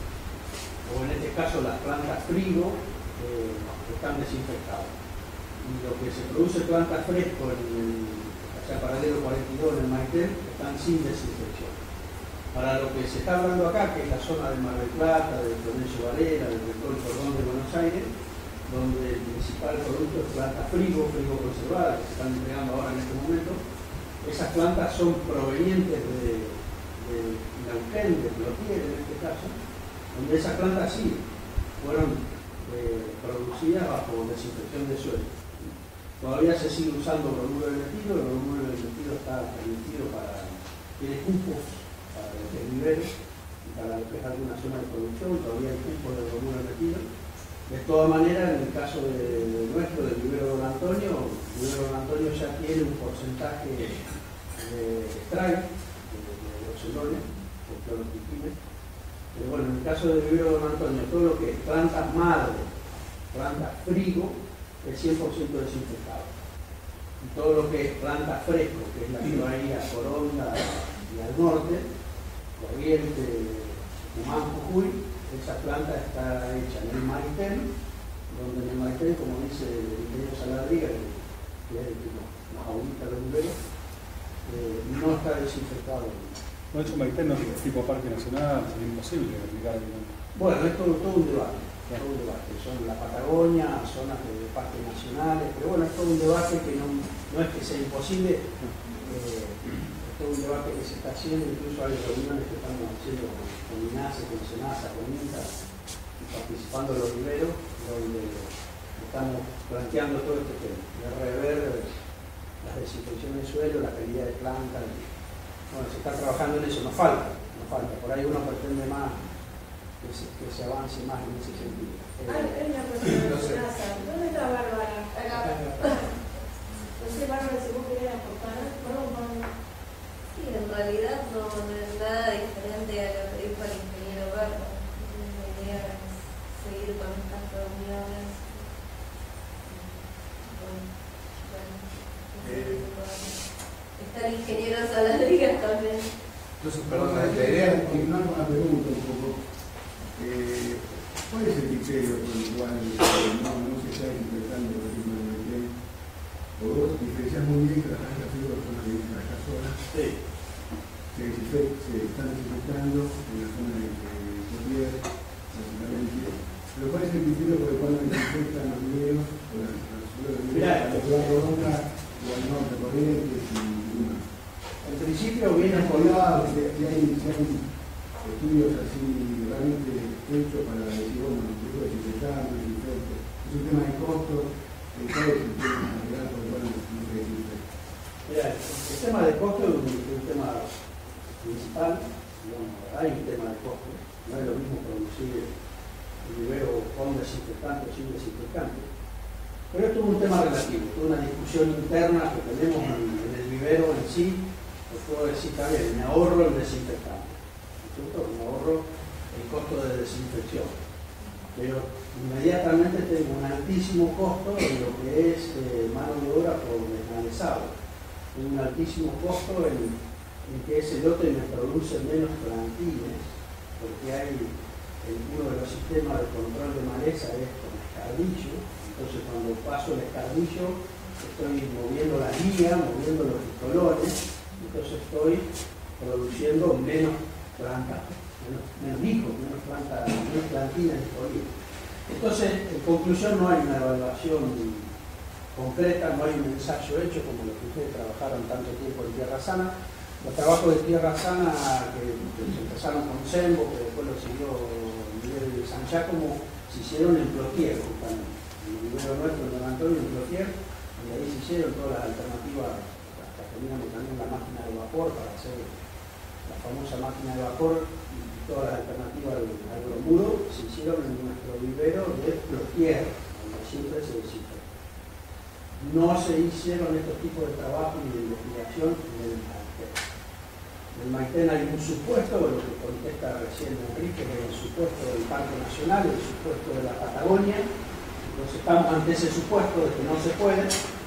Speaker 7: o en este caso las plantas trigo, están desinfectadas. Y lo que se produce plantas fresco hacia paralelo 42 en el Maitén, están sin desinfección. Para lo que se está hablando acá, que es la zona de Mar del Plata, de Florencio Varela, del todo el cordón de Buenos Aires, donde el principal producto es planta frigo conservada, que se están entregando ahora en este momento. Esas plantas son provenientes de Neuquén, de Clotier en este caso, donde esas plantas sí fueron producidas bajo desinfección de suelo. Todavía se sigue usando bromuro de metilo, el bromuro de metilo está permitido tiene cupos para los desniveles y para lo que es alguna zona de producción, todavía hay cupos de bromuro de metilo. De todas maneras, en el caso de nuestro, del vivero Don Antonio, el vivero Don Antonio ya tiene un porcentaje de strike, de ocelones, o cloroquine. Pero bueno, en el caso del vivero Don Antonio, todo lo que es plantas madre, plantas frigo, es 100% desinfectado. Y todo lo que es planta fresco, que es la que va ahí a Coronda y al norte, Corrientes, Tucumán, Jujuy, esa planta está hecha en el Maitén, donde en el Maitén, como dice el ingeniero Saladriga, que es el que nos audita los viveros, no está desinfectado.
Speaker 5: De hecho, Maitén no es tipo parque nacional, es imposible aplicar.
Speaker 7: Bueno, es todo un debate. Son la Patagonia, zonas de parques nacionales, pero bueno, es todo un debate que no es que sea imposible, es todo un debate que se está haciendo, incluso hay reuniones que estamos haciendo con INASE, con SENASA, con INTA, participando en los viveros, donde estamos planteando todo este tema, de rever las desinfecciones de suelo, la calidad de planta. Bueno, se está trabajando en eso, nos falta. Por ahí uno pretende más que se avance más en ese sentido.
Speaker 2: Hay una cuestión. ¿Dónde está Bárbara? No sé, Bárbara, si vos querés aportar. Perdón.
Speaker 6: Sí, en realidad no es nada diferente a lo que dijo el ingeniero Berto. La idea es seguir con estas reuniones. Está el ingeniero Saladrigas también.
Speaker 4: Entonces, perdón, la idea es continuar con la pregunta un poco. ¿Cuál es el criterio por el cual no se está interpretando por ejemplo en el bien? O vos diferenciás muy bien que las plantas de frío son las que viven acá solas.
Speaker 7: Sí.
Speaker 4: Se están desinfectando en la zona de Cotier, básicamente. Pero ¿cuál es el criterio por el cual no desinfectan los viveros o las suelos de la ciudad Ronda o al norte Corrientes y demás?
Speaker 7: En principio viene por
Speaker 4: lado si hay estudios así realmente hechos para decir, bueno, no puedo desinfectar, no desinfecto. Es un tema de costo, ¿cuál es el tema real por el cual no se desinfecta?
Speaker 7: Mira, el tema de costo es un tema principal. Digamos, hay un tema de costo. No es lo mismo producir el vivero con desinfectante o sin desinfectante. Pero esto es un tema relativo, es una discusión interna que tenemos en el vivero en sí. Pues puedo decir también, me ahorro el desinfectante, ¿cierto? Me ahorro el costo de desinfección. Pero inmediatamente tengo un altísimo costo en lo que es mano de obra por desmalezado. Tengo un altísimo costo en que ese lote me produce menos plantines, porque hay uno de los sistemas de control de maleza es con escardillo. Entonces cuando paso el escardillo estoy moviendo la guía, moviendo los colores. Entonces estoy produciendo menos plantas, menos hijos, menos plantinas disponibles. Entonces, en conclusión, no hay una evaluación concreta, no hay un ensayo hecho como los que ustedes trabajaron tanto tiempo en Tierra Sana. Los trabajos de Tierra Sana que empezaron con Sembo, que después lo siguió Miguel San Giacomo, se hicieron en Plotier, justamente. En el vivero nuestro de Don Antonio, en Plotier, donde ahí se hicieron todas las alternativas. Teníamos también la máquina de vapor para hacer la famosa máquina de vapor y todas las alternativas al bromuro se hicieron en nuestro vivero de Plotier, donde siempre se desinfecta. No se hicieron estos tipos de trabajo ni de investigación en el Maitén. En el Maitén hay un supuesto, lo que contesta recién Enrique, que es el supuesto del Parque Nacional, el supuesto de la Patagonia. Entonces estamos ante ese supuesto de que no se puede.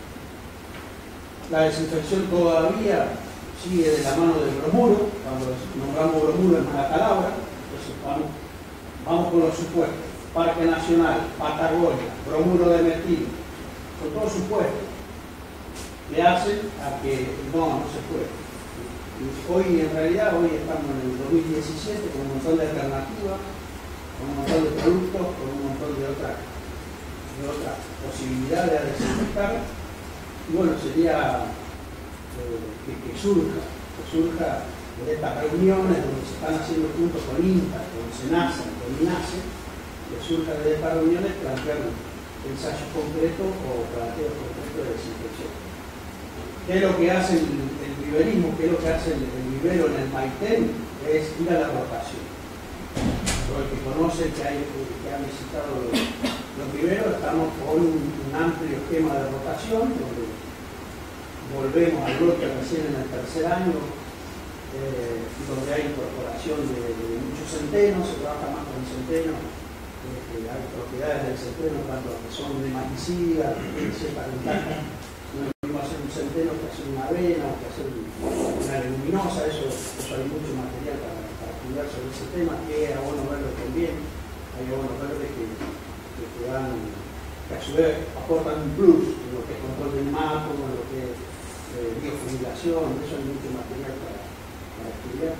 Speaker 7: La desinfección todavía sigue de la mano del bromuro, cuando nombramos bromuro en mala palabra, entonces vamos con los supuestos. Parque Nacional, Patagonia, bromuro de metil, son todos supuestos que hacen a que no se puede. Y hoy estamos en el 2017 con un montón de alternativas, con un montón de productos, con un montón de otras posibilidades de desinfectar. Y bueno, sería que surja de estas reuniones donde se están haciendo juntos con INTA, con SENASA, con INASE, que surja de estas reuniones plantear ensayos concretos o planteos concretos de desinfección. ¿Qué es lo que hace el viverismo? ¿Qué es lo que hace el vivero en el Maitén? Es ir a la rotación. Por el que conoce, que ha visitado los viveros, estamos con un amplio esquema de rotación, donde volvemos al lote recién en el tercer año, donde hay incorporación de muchos centenos, se trabaja más con centenos, hay propiedades del centeno, tanto que son nematicidas, que tienen cierta ventaja. No es lo mismo hacer un centeno que hacer una avena o que hacer una leguminosa, eso hay mucho material para estudiar sobre ese tema. Que abonos verdes también, hay abonos verdes que a su vez aportan un plus en lo que es control del mato, en lo que es biofumigación, eso hay mucho material para estudiar.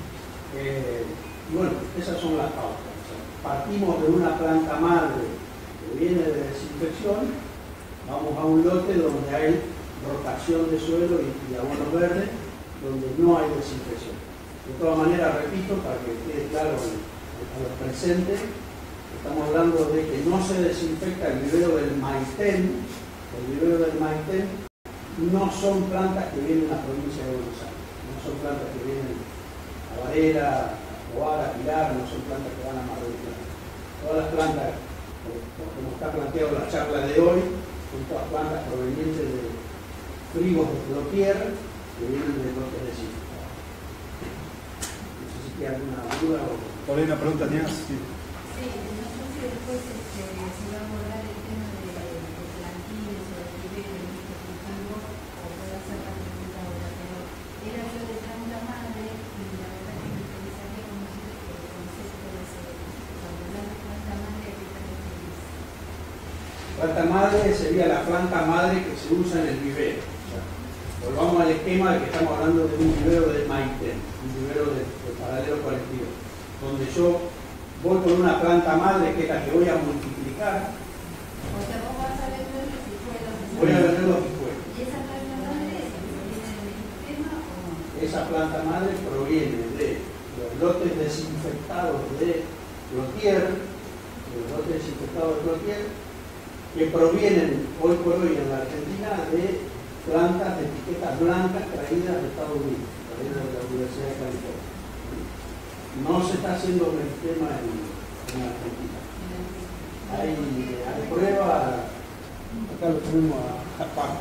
Speaker 7: Y bueno, esas son las pautas. O sea, partimos de una planta madre que viene de desinfección, vamos a un lote donde hay rotación de suelo y abonos verdes, donde no hay desinfección. De todas maneras, repito, para que quede claro a los presentes, estamos hablando de que no se desinfecta el vivero del Maitén. El vivero del Maitén no son plantas que vienen a la provincia de Buenos Aires, no son plantas que vienen a Varela, a Escobar, a Pilar, no son plantas que van a Mar del Plata. Todas las plantas, como está planteado la charla de hoy, son todas plantas provenientes de trigos de Clotier que vienen del norte de Chile. No sé si queda alguna duda o...
Speaker 5: Por ahí una pregunta, Díaz. Sí.
Speaker 9: Sí, no sé si después se va a abordar el tema de plantines o de vivero en este cultivo, o puedo hacer la pregunta ahora, pero era yo de planta madre y la verdad que me interesaría conocer el concepto de ese, cuando hablas de planta madre, ¿a qué te referís?
Speaker 7: Planta madre sería la planta madre que se usa en el vivero. Volvamos al esquema de que estamos hablando de un vivero de Maite, un vivero de paralelo colectivo, donde yo voy con una planta madre que es la que voy a multiplicar.
Speaker 9: O sea, vos vas a vender los hijuelos.
Speaker 7: Voy a vender los hijuelos.
Speaker 9: ¿Y esa planta madre proviene del sistema o no?
Speaker 7: Esa planta madre proviene de los lotes desinfectados de Clotier, que provienen hoy por hoy en la Argentina de plantas de etiquetas blancas traídas de Estados Unidos, traídas de la Universidad de California. No se está haciendo un esquema en Argentina. Hay pruebas, acá lo tenemos a Paco.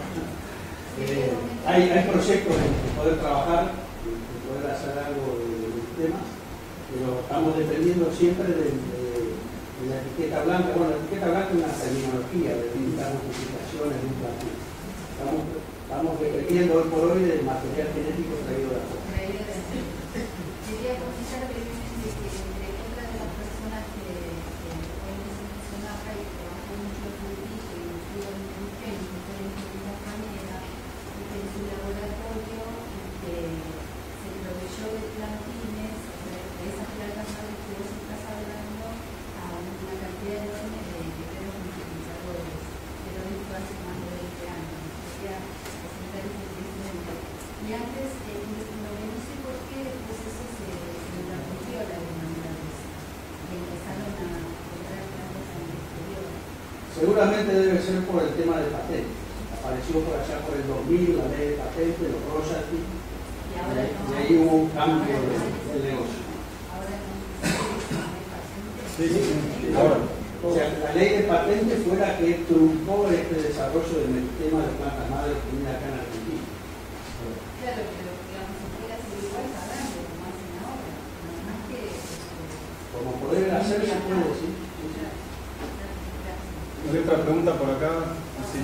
Speaker 7: Hay proyectos en poder trabajar, en poder hacer algo del tema, pero estamos dependiendo siempre de la etiqueta blanca. Bueno, la etiqueta blanca es una terminología de distintas multiplicaciones de un plantón. Estamos dependiendo hoy por hoy del material genético traído de afuera.
Speaker 9: Quería comentar brevemente que entre otras de las personas que hoy se mencionaba y trabajó mucho en Fluidito y estuvo en diferentes maneras, que en su laboratorio se proveyó de plantines, de esas plantas madres que vos estás hablando, a una cantidad enorme de pequeños multiplicadores, pero esto hace más de 20 años. Quería presentar ese antecedente. Y antes, no sé por qué después eso se interrumpió la demanda de eso, y empezaron a comprar plantas en el exterior.
Speaker 7: Seguramente debe ser por el tema de patentes. Apareció por allá por el 2000 la ley de patentes, los royalties, y ahí hubo un cambio del negocio.
Speaker 9: Ahora no hay patentes.
Speaker 5: Sí. Ahora.
Speaker 7: O sea, la ley de patentes fue la que truncó este desarrollo del tema de plantas madres que viene acá en Argentina.
Speaker 9: Claro, pero digamos, se puede hacer igual pagando como hacen ahora, no más que...
Speaker 7: Como poder hacer, se puede decir.
Speaker 5: ¿Hay otra pregunta por acá? Sí.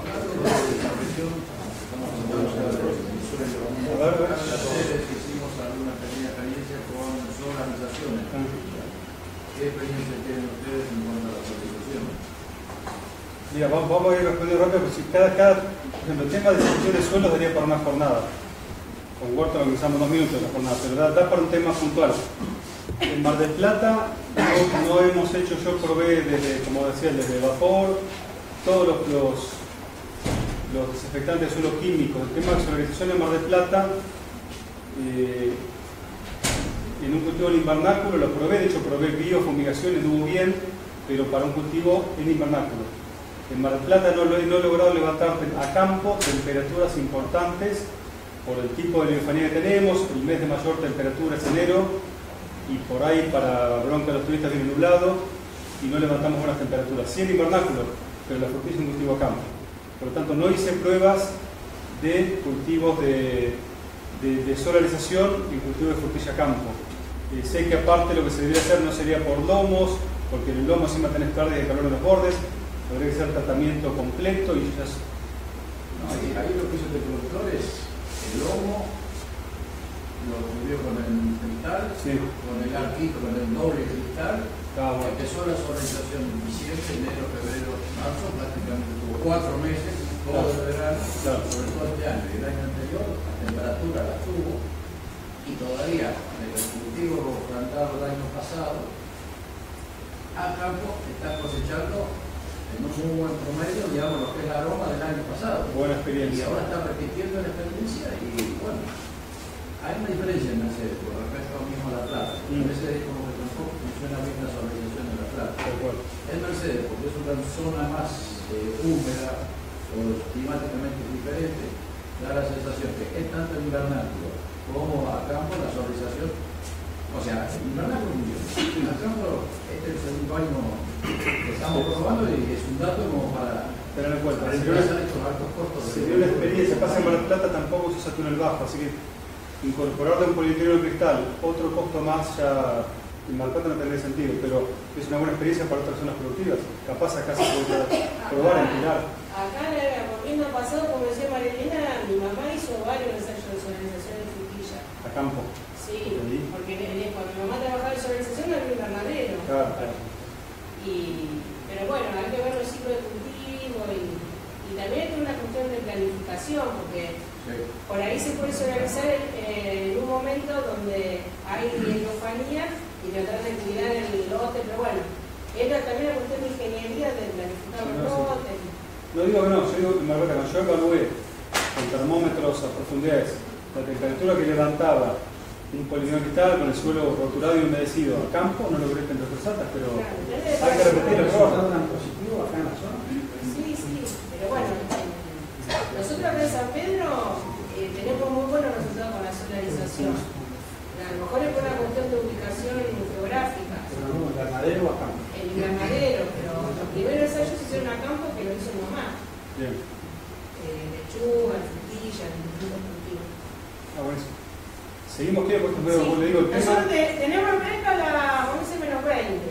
Speaker 5: A ver.
Speaker 10: Hicimos alguna pequeña experiencia con organizaciones. ¿Qué experiencia tienen ustedes en cuanto a la organización?
Speaker 5: Mira, vamos a ir respondiendo rápido, porque si por ejemplo, el tema de selección de suelos daría para una jornada. Con Huerta organizamos 2 minutos la jornada, pero da para un tema puntual. En Mar del Plata no hemos hecho, yo probé desde, como decía, desde vapor, todos los desinfectantes de suelo químicos. El tema de solarización en Mar del Plata, en un cultivo en invernáculo lo probé, de hecho probé biofumigación, estuvo bien, pero para un cultivo en invernáculo. En Mar del Plata no he logrado levantar a campo temperaturas importantes por el tipo de biofanía que tenemos. El mes de mayor temperatura es enero y por ahí para bronca de los turistas viene nublado y no levantamos buenas temperaturas. Sí en invernáculo, pero la frutilla es un cultivo a campo. Por lo tanto no hice pruebas de cultivos de solarización y cultivo de frutilla a campo. Sé que aparte lo que se debería hacer no sería por lomos, porque en el lomo encima tenés pérdidas de calor en los bordes, habría que hacer tratamiento completo y ya...
Speaker 10: No, ahí lo que hizo este productor es el lomo, lo cubrió con el cristal,
Speaker 5: sí,
Speaker 10: con el arquito, con el doble cristal.
Speaker 5: Bueno.
Speaker 10: Empezó la solarización en diciembre, enero, febrero, marzo, prácticamente tuvo 4 meses, todo el verano, sobre todo este año. Y el año anterior la temperatura la tuvo y todavía el cultivo plantado el año pasado a campo está cosechando en un muy buen promedio, digamos, lo que es el aroma del año pasado.
Speaker 5: Buena experiencia.
Speaker 10: Y ahora está repitiendo la experiencia y bueno, hay una diferencia en Mercedes con respecto a mismo a La Plata. Mercedes como que tampoco funciona bien la solarización de La Plata. En Mercedes, porque es una zona más húmeda, o climáticamente diferentes, da la sensación que es tanto el invernáculo como a campo la solarización. O sea, el invernáculo muy bien. A campo, este es el segundo año que estamos probando y es un dato como para
Speaker 5: tener en cuenta.
Speaker 10: estos altos costos.
Speaker 5: Se dio la experiencia, pasa en Mar del Plata tampoco se usa túnel bajo, así que incorporar de un polietileno de cristal otro costo más ya en Mar del Plata no tendría sentido, pero es una buena experiencia para otras zonas productivas. Capaz acá se puede probar en Pilar.
Speaker 2: Acá en el gobierno pasado, como decía Marilena, mi mamá hizo varios ensayos de solarización de frutilla.
Speaker 5: A campo.
Speaker 2: Sí, porque cuando mi mamá trabajaba en solarización había un invernadero.
Speaker 5: Claro, claro.
Speaker 2: Pero bueno, hay que ver los ciclos de cultivo y también hay una cuestión de planificación, porque por ahí se puede solarizar en un momento donde hay endofanía y tratar de cuidar el lote, pero bueno, era también una cuestión de ingeniería de planificar los lotes.
Speaker 5: No digo que no, yo digo que cuando yo evalué con termómetros a profundidades la temperatura que levantaba un polietileno cristal con el suelo roturado y humedecido a campo, no logré temperaturas altas, pero hay que repetir el error.
Speaker 7: positivo acá en la zona?
Speaker 2: Sí, pero bueno, nosotros acá en San Pedro tenemos muy buenos resultados con la solarización. A lo mejor es por una cuestión de ubicación geográfica.
Speaker 7: Pero no, invernadero o a campo.
Speaker 2: El invernadero, pero los primeros ensayos se hicieron a campo que lo hizo mi mamá.
Speaker 5: Bien.
Speaker 2: Lechuga, frutillas, distintos cultivos.
Speaker 5: Buenísimo. Seguimos, ¿qué? Porque le digo el tema.
Speaker 2: Nosotros tenemos en Pesca la 11 menos 20.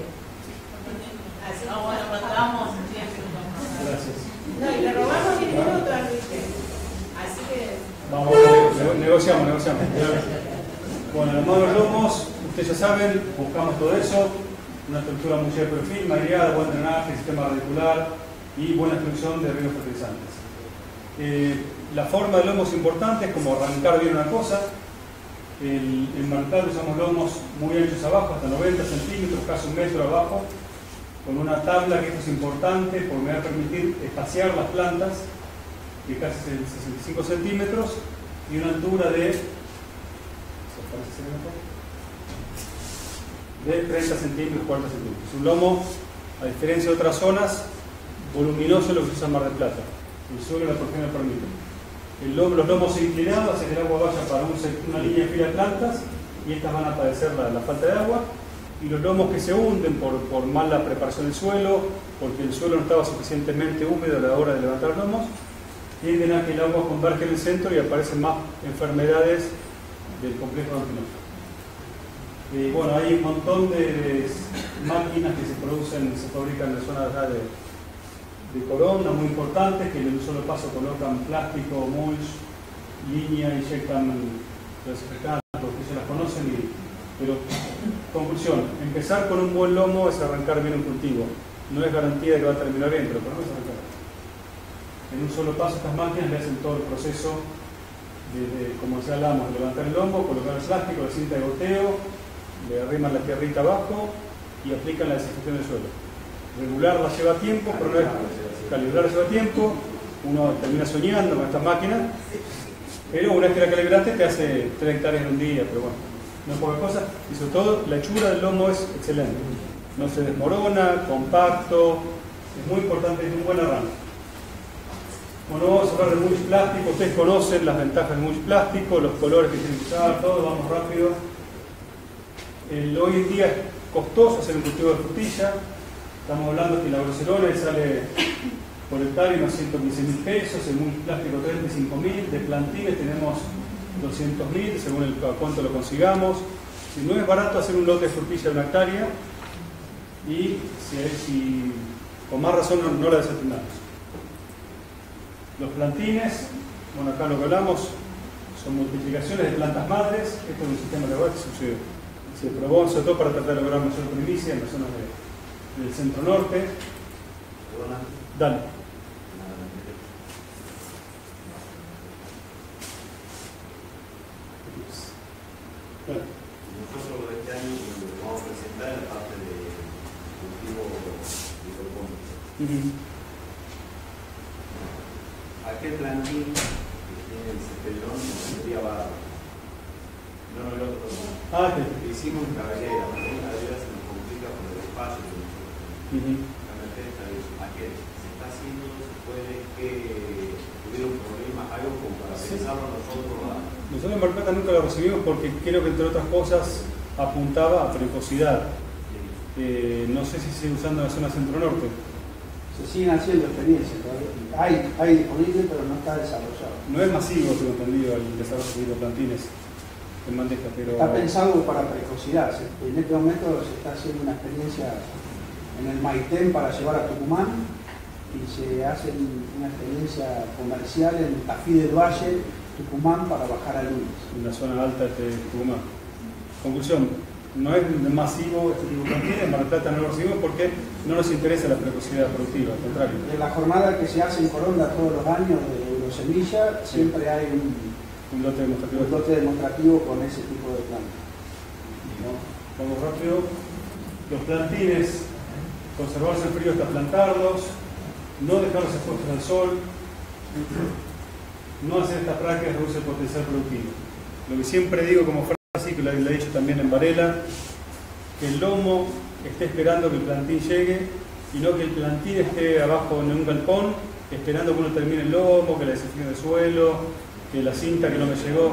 Speaker 2: Así que
Speaker 3: bueno, pasamos 10 minutos.
Speaker 5: Gracias.
Speaker 2: No, y le robamos 10 minutos al Enrique. Así que.
Speaker 5: Vamos, negociamos. Bueno, armado los lomos, ustedes ya saben, buscamos todo eso, una estructura muy de perfil, mareada, buen drenaje, sistema radicular y buena exclusión de riesgos fertilizantes. La forma del lomo es importante, es como arrancar bien una cosa. En Mar del Plata usamos lomos muy anchos abajo, hasta 90 centímetros, casi 1 metro abajo, con una tabla que esto es importante porque me va a permitir espaciar las plantas de casi 65 centímetros y una altura de 30 centímetros, 40 centímetros. Un lomo, a diferencia de otras zonas, voluminoso es lo que se usa en Mar del Plata. El suelo y la porción lo permiten. Los lomos inclinados hace que el agua vaya para una línea de fila de plantas y estas van a padecer la falta de agua. Y los lomos que se hunden por mala preparación del suelo, porque el suelo no estaba suficientemente húmedo a la hora de levantar los lomos, tienden a que el agua converge en el centro y aparecen más enfermedades del complejo antinoso. Bueno, hay un montón de máquinas que se fabrican en la zona de allá de Corona, muy importantes, que en un solo paso colocan plástico, mulch, línea, inyectan desinfectantes, porque ellos las conocen. Pero, conclusión, empezar con un buen lomo es arrancar bien un cultivo. No es garantía de que va a terminar bien, pero por lo menos arrancar. En un solo paso estas máquinas le hacen todo el proceso como ya hablamos, levantar el lomo, colocar el plástico, la cinta de goteo, le arriman la tierrita abajo y aplican la desinfección del suelo. Regularla lleva tiempo, pero no es calibrarla lleva tiempo, uno termina soñando con estas máquinas, pero una vez que la calibraste te hace 3 hectáreas en un día, pero bueno, no es poca cosa, y sobre todo la hechura del lomo es excelente, no se desmorona, compacto, es muy importante, es un buen arranque. Bueno, vamos a hablar de mulch plástico. Ustedes conocen las ventajas del mulch plástico, los colores que tienen que usar, todo, vamos rápido. Hoy en día es costoso hacer un cultivo de frutilla. Estamos hablando que la groserona sale por hectárea unos 115.000 pesos, el mulch plástico 35.000, de plantines tenemos 200.000, según a cuánto lo consigamos. Si no es barato hacer un lote de frutilla de 1 hectárea, y si con más razón no la desatendamos. Los plantines, bueno, acá lo que hablamos son multiplicaciones de plantas madres. Esto es un sistema de web que se probó sobre todo para tratar de lograr mayor primicia en las zonas del centro norte. Dale.
Speaker 11: Nosotros este año vamos a presentar la parte de cultivo hidropónico. Aquel plantín que tiene el cepellón sería barro. No el otro. Hicimos una galera, la galera se nos complica por el espacio que nosotros tenemos. La emergencia de aquel se está haciendo, se puede que empezarlo nosotros a...
Speaker 5: Nosotros en Mar del Plata nunca lo recibimos porque creo que entre otras cosas apuntaba a precocidad. No sé si sigue usando en la zona centro-norte.
Speaker 7: Se siguen haciendo experiencias, hay disponible pero no está desarrollado.
Speaker 5: No es masivo, tengo entendido, el desarrollo de hidroplantines en bandeja, pero...
Speaker 7: Está pensado para precocidad. En este momento se está haciendo una experiencia en el Maitén para llevar a Tucumán y se hace una experiencia comercial en Tafí del Valle, Tucumán, para bajar a Lunes.
Speaker 5: En la zona alta de Tucumán. Conclusión, no es masivo este tipo de plantines, en Mar del Plata no lo recibimos porque no nos interesa la precocidad productiva, al contrario.
Speaker 7: En la jornada que se hace en Coronda todos los años de Eurosemilla, siempre hay un lote demostrativo con ese tipo de plantas.
Speaker 5: Vamos rápido. Los plantines, conservarse el frío hasta plantarlos, no dejarlos expuestos al sol, no hacer estas prácticas reduce el potencial productivo. Lo que siempre digo como frase, que lo he dicho también en Varela, que el lomo esté esperando que el plantín llegue y no que el plantín esté abajo en un galpón esperando que uno termine el lomo, que la desinfección del suelo, que la cinta que no me llegó,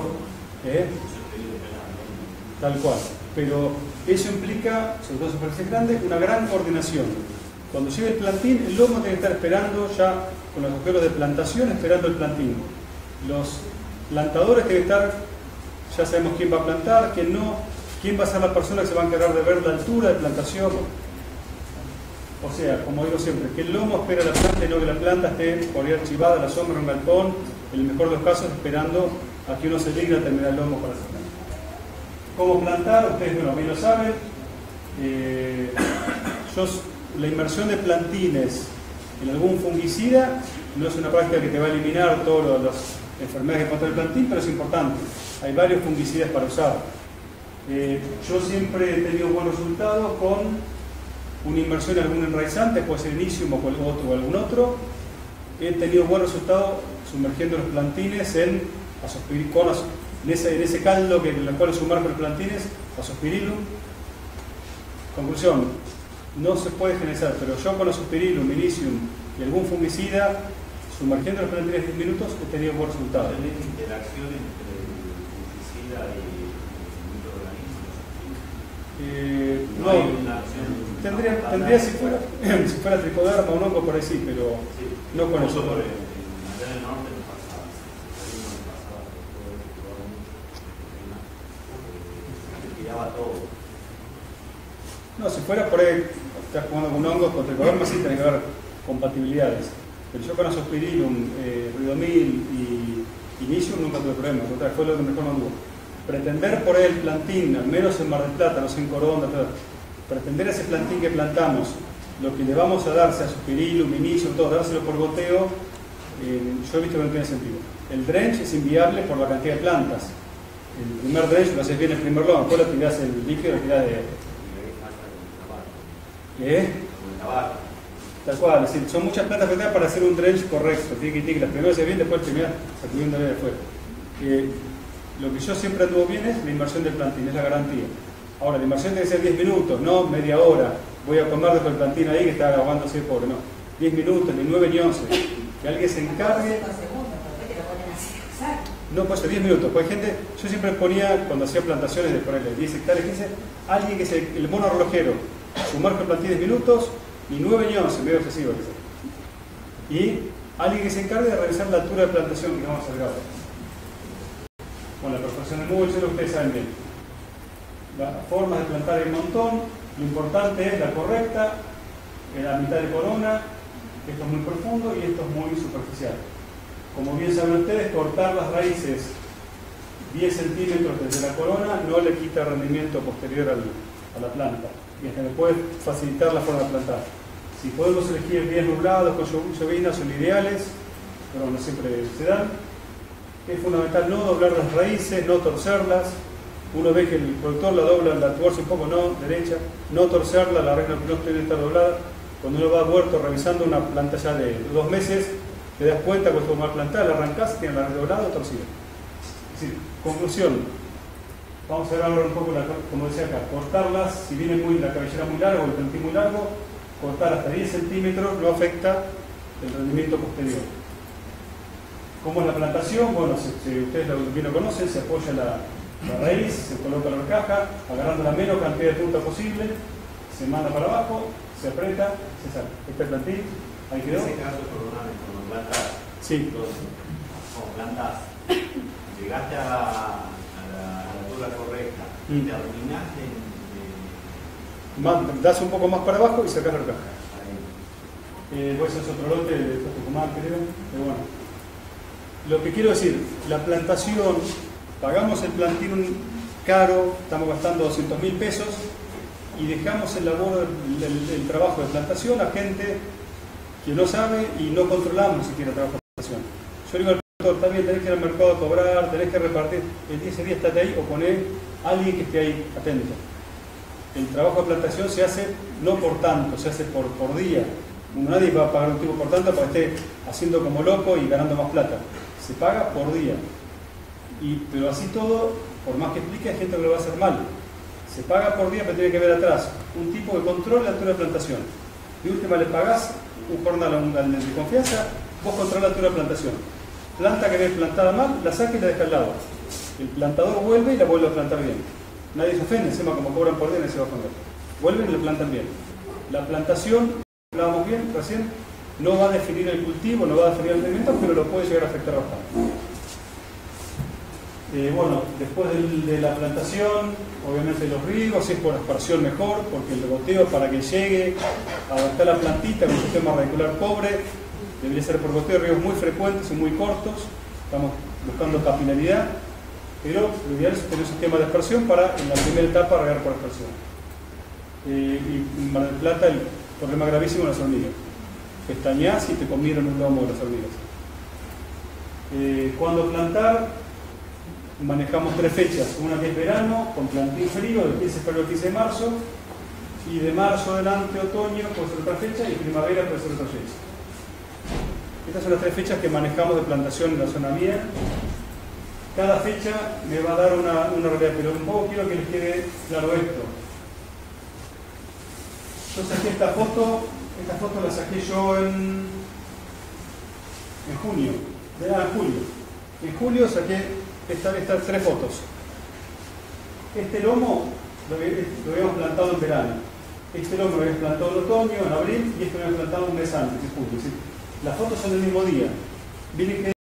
Speaker 5: tal cual. Pero eso implica, sobre todo en superficies grandes, una gran coordinación. Cuando llegue el plantín, el lomo tiene que estar esperando ya con los agujeros de plantación, esperando el plantín. Los plantadores tienen que estar, ya sabemos quién va a plantar, quién no, quién va a ser la persona que se va a encargar de ver la altura de plantación. O sea, como digo siempre, que el lomo espera la planta y no que la planta esté por ahí archivada a la sombra en un galpón, en el mejor de los casos esperando a que uno se digne a terminar el lomo para hacer planta. ¿Cómo plantar? Ustedes bueno, bien lo saben. La inmersión de plantines en algún fungicida no es una práctica que te va a eliminar todas las enfermedades que contra el plantín, pero es importante. Hay varios fungicidas para usar. Yo siempre he tenido buen resultado con una inmersión en algún enraizante, puede ser Inicium o algún otro. He tenido buen resultado sumergiendo los plantines en ese caldo en el cual sumerjo los plantines, Azospirillum. Conclusión, no se puede generalizar, pero yo con Azospirillum, Inicium y algún fungicida, sumergiendo los plantines 10 minutos, he tenido buen resultado.
Speaker 11: ¿Tenés interacción entre el fungicida y el microorganismo?
Speaker 5: No hay una acción. Tendría si fuera tricoderma o un hongo por ahí sí, pero sí, no con eso.
Speaker 11: Allá en el norte no pasaba. Tiraba todo.
Speaker 5: No, si fuera por ahí, estás jugando con hongos, con tricoderma sí tiene que haber compatibilidades. Pero yo con Azospirillum, Ridomil y Inicium nunca tuve problemas, fue lo que mejor me anduvo. Pretender por ahí el plantín, al menos en Mar del Plata, no sé en Coronda, pretender ese plantín que plantamos, lo que le vamos a dar, sea Azospirillum, Inicium, todo, dárselo por goteo, yo he visto que no tiene sentido. El drench es inviable por la cantidad de plantas. El primer drench lo haces bien el primer lomo, después lo tirás el líquido, lo tirás de... ¿Qué? Tal cual, es decir, son muchas plantas que para hacer un drench correcto, tiqui, las primeras se bien, después terminas sacudiéndole de afuera. Lo que yo siempre anduvo bien es la inmersión del plantín, es la garantía. Ahora, la inmersión tiene que ser 10 minutos, no media hora. Voy a comer después el plantín ahí que está ahogándose pobre, no. 10 minutos, ni 9 ni 11. Que alguien se encargue. No, puede ser 10 minutos. Pues hay gente, yo siempre ponía, cuando hacía plantaciones de por ahí, 10 hectáreas, 15, alguien que se, el mono relojero, sumerge el plantín 10 minutos, ni 9 ni 11, medio excesivo que sea. Y alguien que se encargue de revisar la altura de plantación que vamos a hacer ahora. Con la perforación de mulch, lo que ustedes saben bien. Las formas de plantar hay un montón, lo importante es la correcta, la mitad de corona, esto es muy profundo y esto es muy superficial. Como bien saben ustedes, cortar las raíces 10 centímetros desde la corona no le quita rendimiento posterior a la planta y hasta le puede facilitar la forma de plantar. Si podemos elegir días nublados con llovinas son ideales, pero no siempre se dan. Es fundamental no doblar las raíces, no torcerlas. Uno ve que el productor la dobla, la tuerce un poco, no, derecha, no torcerla, la raíz no tiene que estar doblada. Cuando uno va a huerto revisando una planta ya de 2 meses, te das cuenta que cuando mal plantada, la arrancás, tiene la raíz doblada o torcida. Es decir, conclusión, vamos a ver ahora un poco, como decía acá, cortarlas, si viene la cabellera muy larga o el plantín muy largo, cortar hasta 10 centímetros no afecta el rendimiento posterior. ¿Cómo es la plantación? Bueno, si ustedes bien lo conocen, se apoya la raíz, se coloca la horcaja, agarrando la menor cantidad de punta posible, se manda para abajo, se aprieta, se sale. Este es el plantín, ahí quedó.
Speaker 11: En ese caso, perdóname, cuando plantas,
Speaker 5: sí.
Speaker 11: Como plantas, llegaste a la altura correcta, terminaste
Speaker 5: das un poco más para abajo y sacas la horcaja. Pues es otro lote de Tucumán, creo, pero bueno. Lo que quiero decir, la plantación, pagamos el plantín caro, estamos gastando 200.000 pesos y dejamos el labor, el trabajo de plantación a gente que no sabe y no controlamos siquiera el trabajo de plantación. Yo digo al productor, está bien, tenés que ir al mercado a cobrar, tenés que repartir, ese día estate ahí o poné a alguien que esté ahí atento. El trabajo de plantación se hace no por tanto, se hace por día. Nadie va a pagar un tipo por tanto para que esté haciendo como loco y ganando más plata. Se paga por día. Pero así todo, por más que explique, hay gente que lo va a hacer mal. Se paga por día, pero tiene que ver atrás un tipo que controla la altura de plantación. De última le pagás un jornal al de confianza, vos controlas la altura de plantación. Planta que ves plantada mal, la saca y la deja al lado. El plantador vuelve y la vuelve a plantar bien. Nadie se ofende, encima como cobran por día, nadie se va a ofender. Vuelven y la plantan bien. La plantación, hablábamos bien recién, no va a definir el cultivo, no va a definir el rendimiento, pero lo puede llegar a afectar bastante. Bueno, después de la plantación, obviamente los riegos, si es por aspersión mejor, porque el goteo para que llegue a adaptar la plantita con un sistema radicular pobre, debería ser por goteo, riegos muy frecuentes y muy cortos, estamos buscando capilaridad, pero lo ideal es tener un sistema de aspersión para en la primera etapa regar por aspersión. Y en Mar del Plata el problema gravísimo de las hormigas. Pestañás y te comieron un lomo de las hormigas. Cuando plantar, manejamos 3 fechas. Una que es verano, con plantín frío, del 15 de febrero al 15 de marzo, y de marzo adelante, otoño, puede ser otra fecha, y primavera puede ser otra fecha. Estas son las 3 fechas que manejamos de plantación en la zona mía. Cada fecha me va a dar una realidad, pero un poco quiero que les quede claro esto. Yo saqué esta foto la saqué yo en junio, en julio. En julio saqué estas 3 fotos. Este lomo lo habíamos plantado en verano. Este lomo lo habíamos plantado en otoño, en abril, y este lo habíamos plantado un mes antes, en julio. Las fotos son del mismo día. Miren que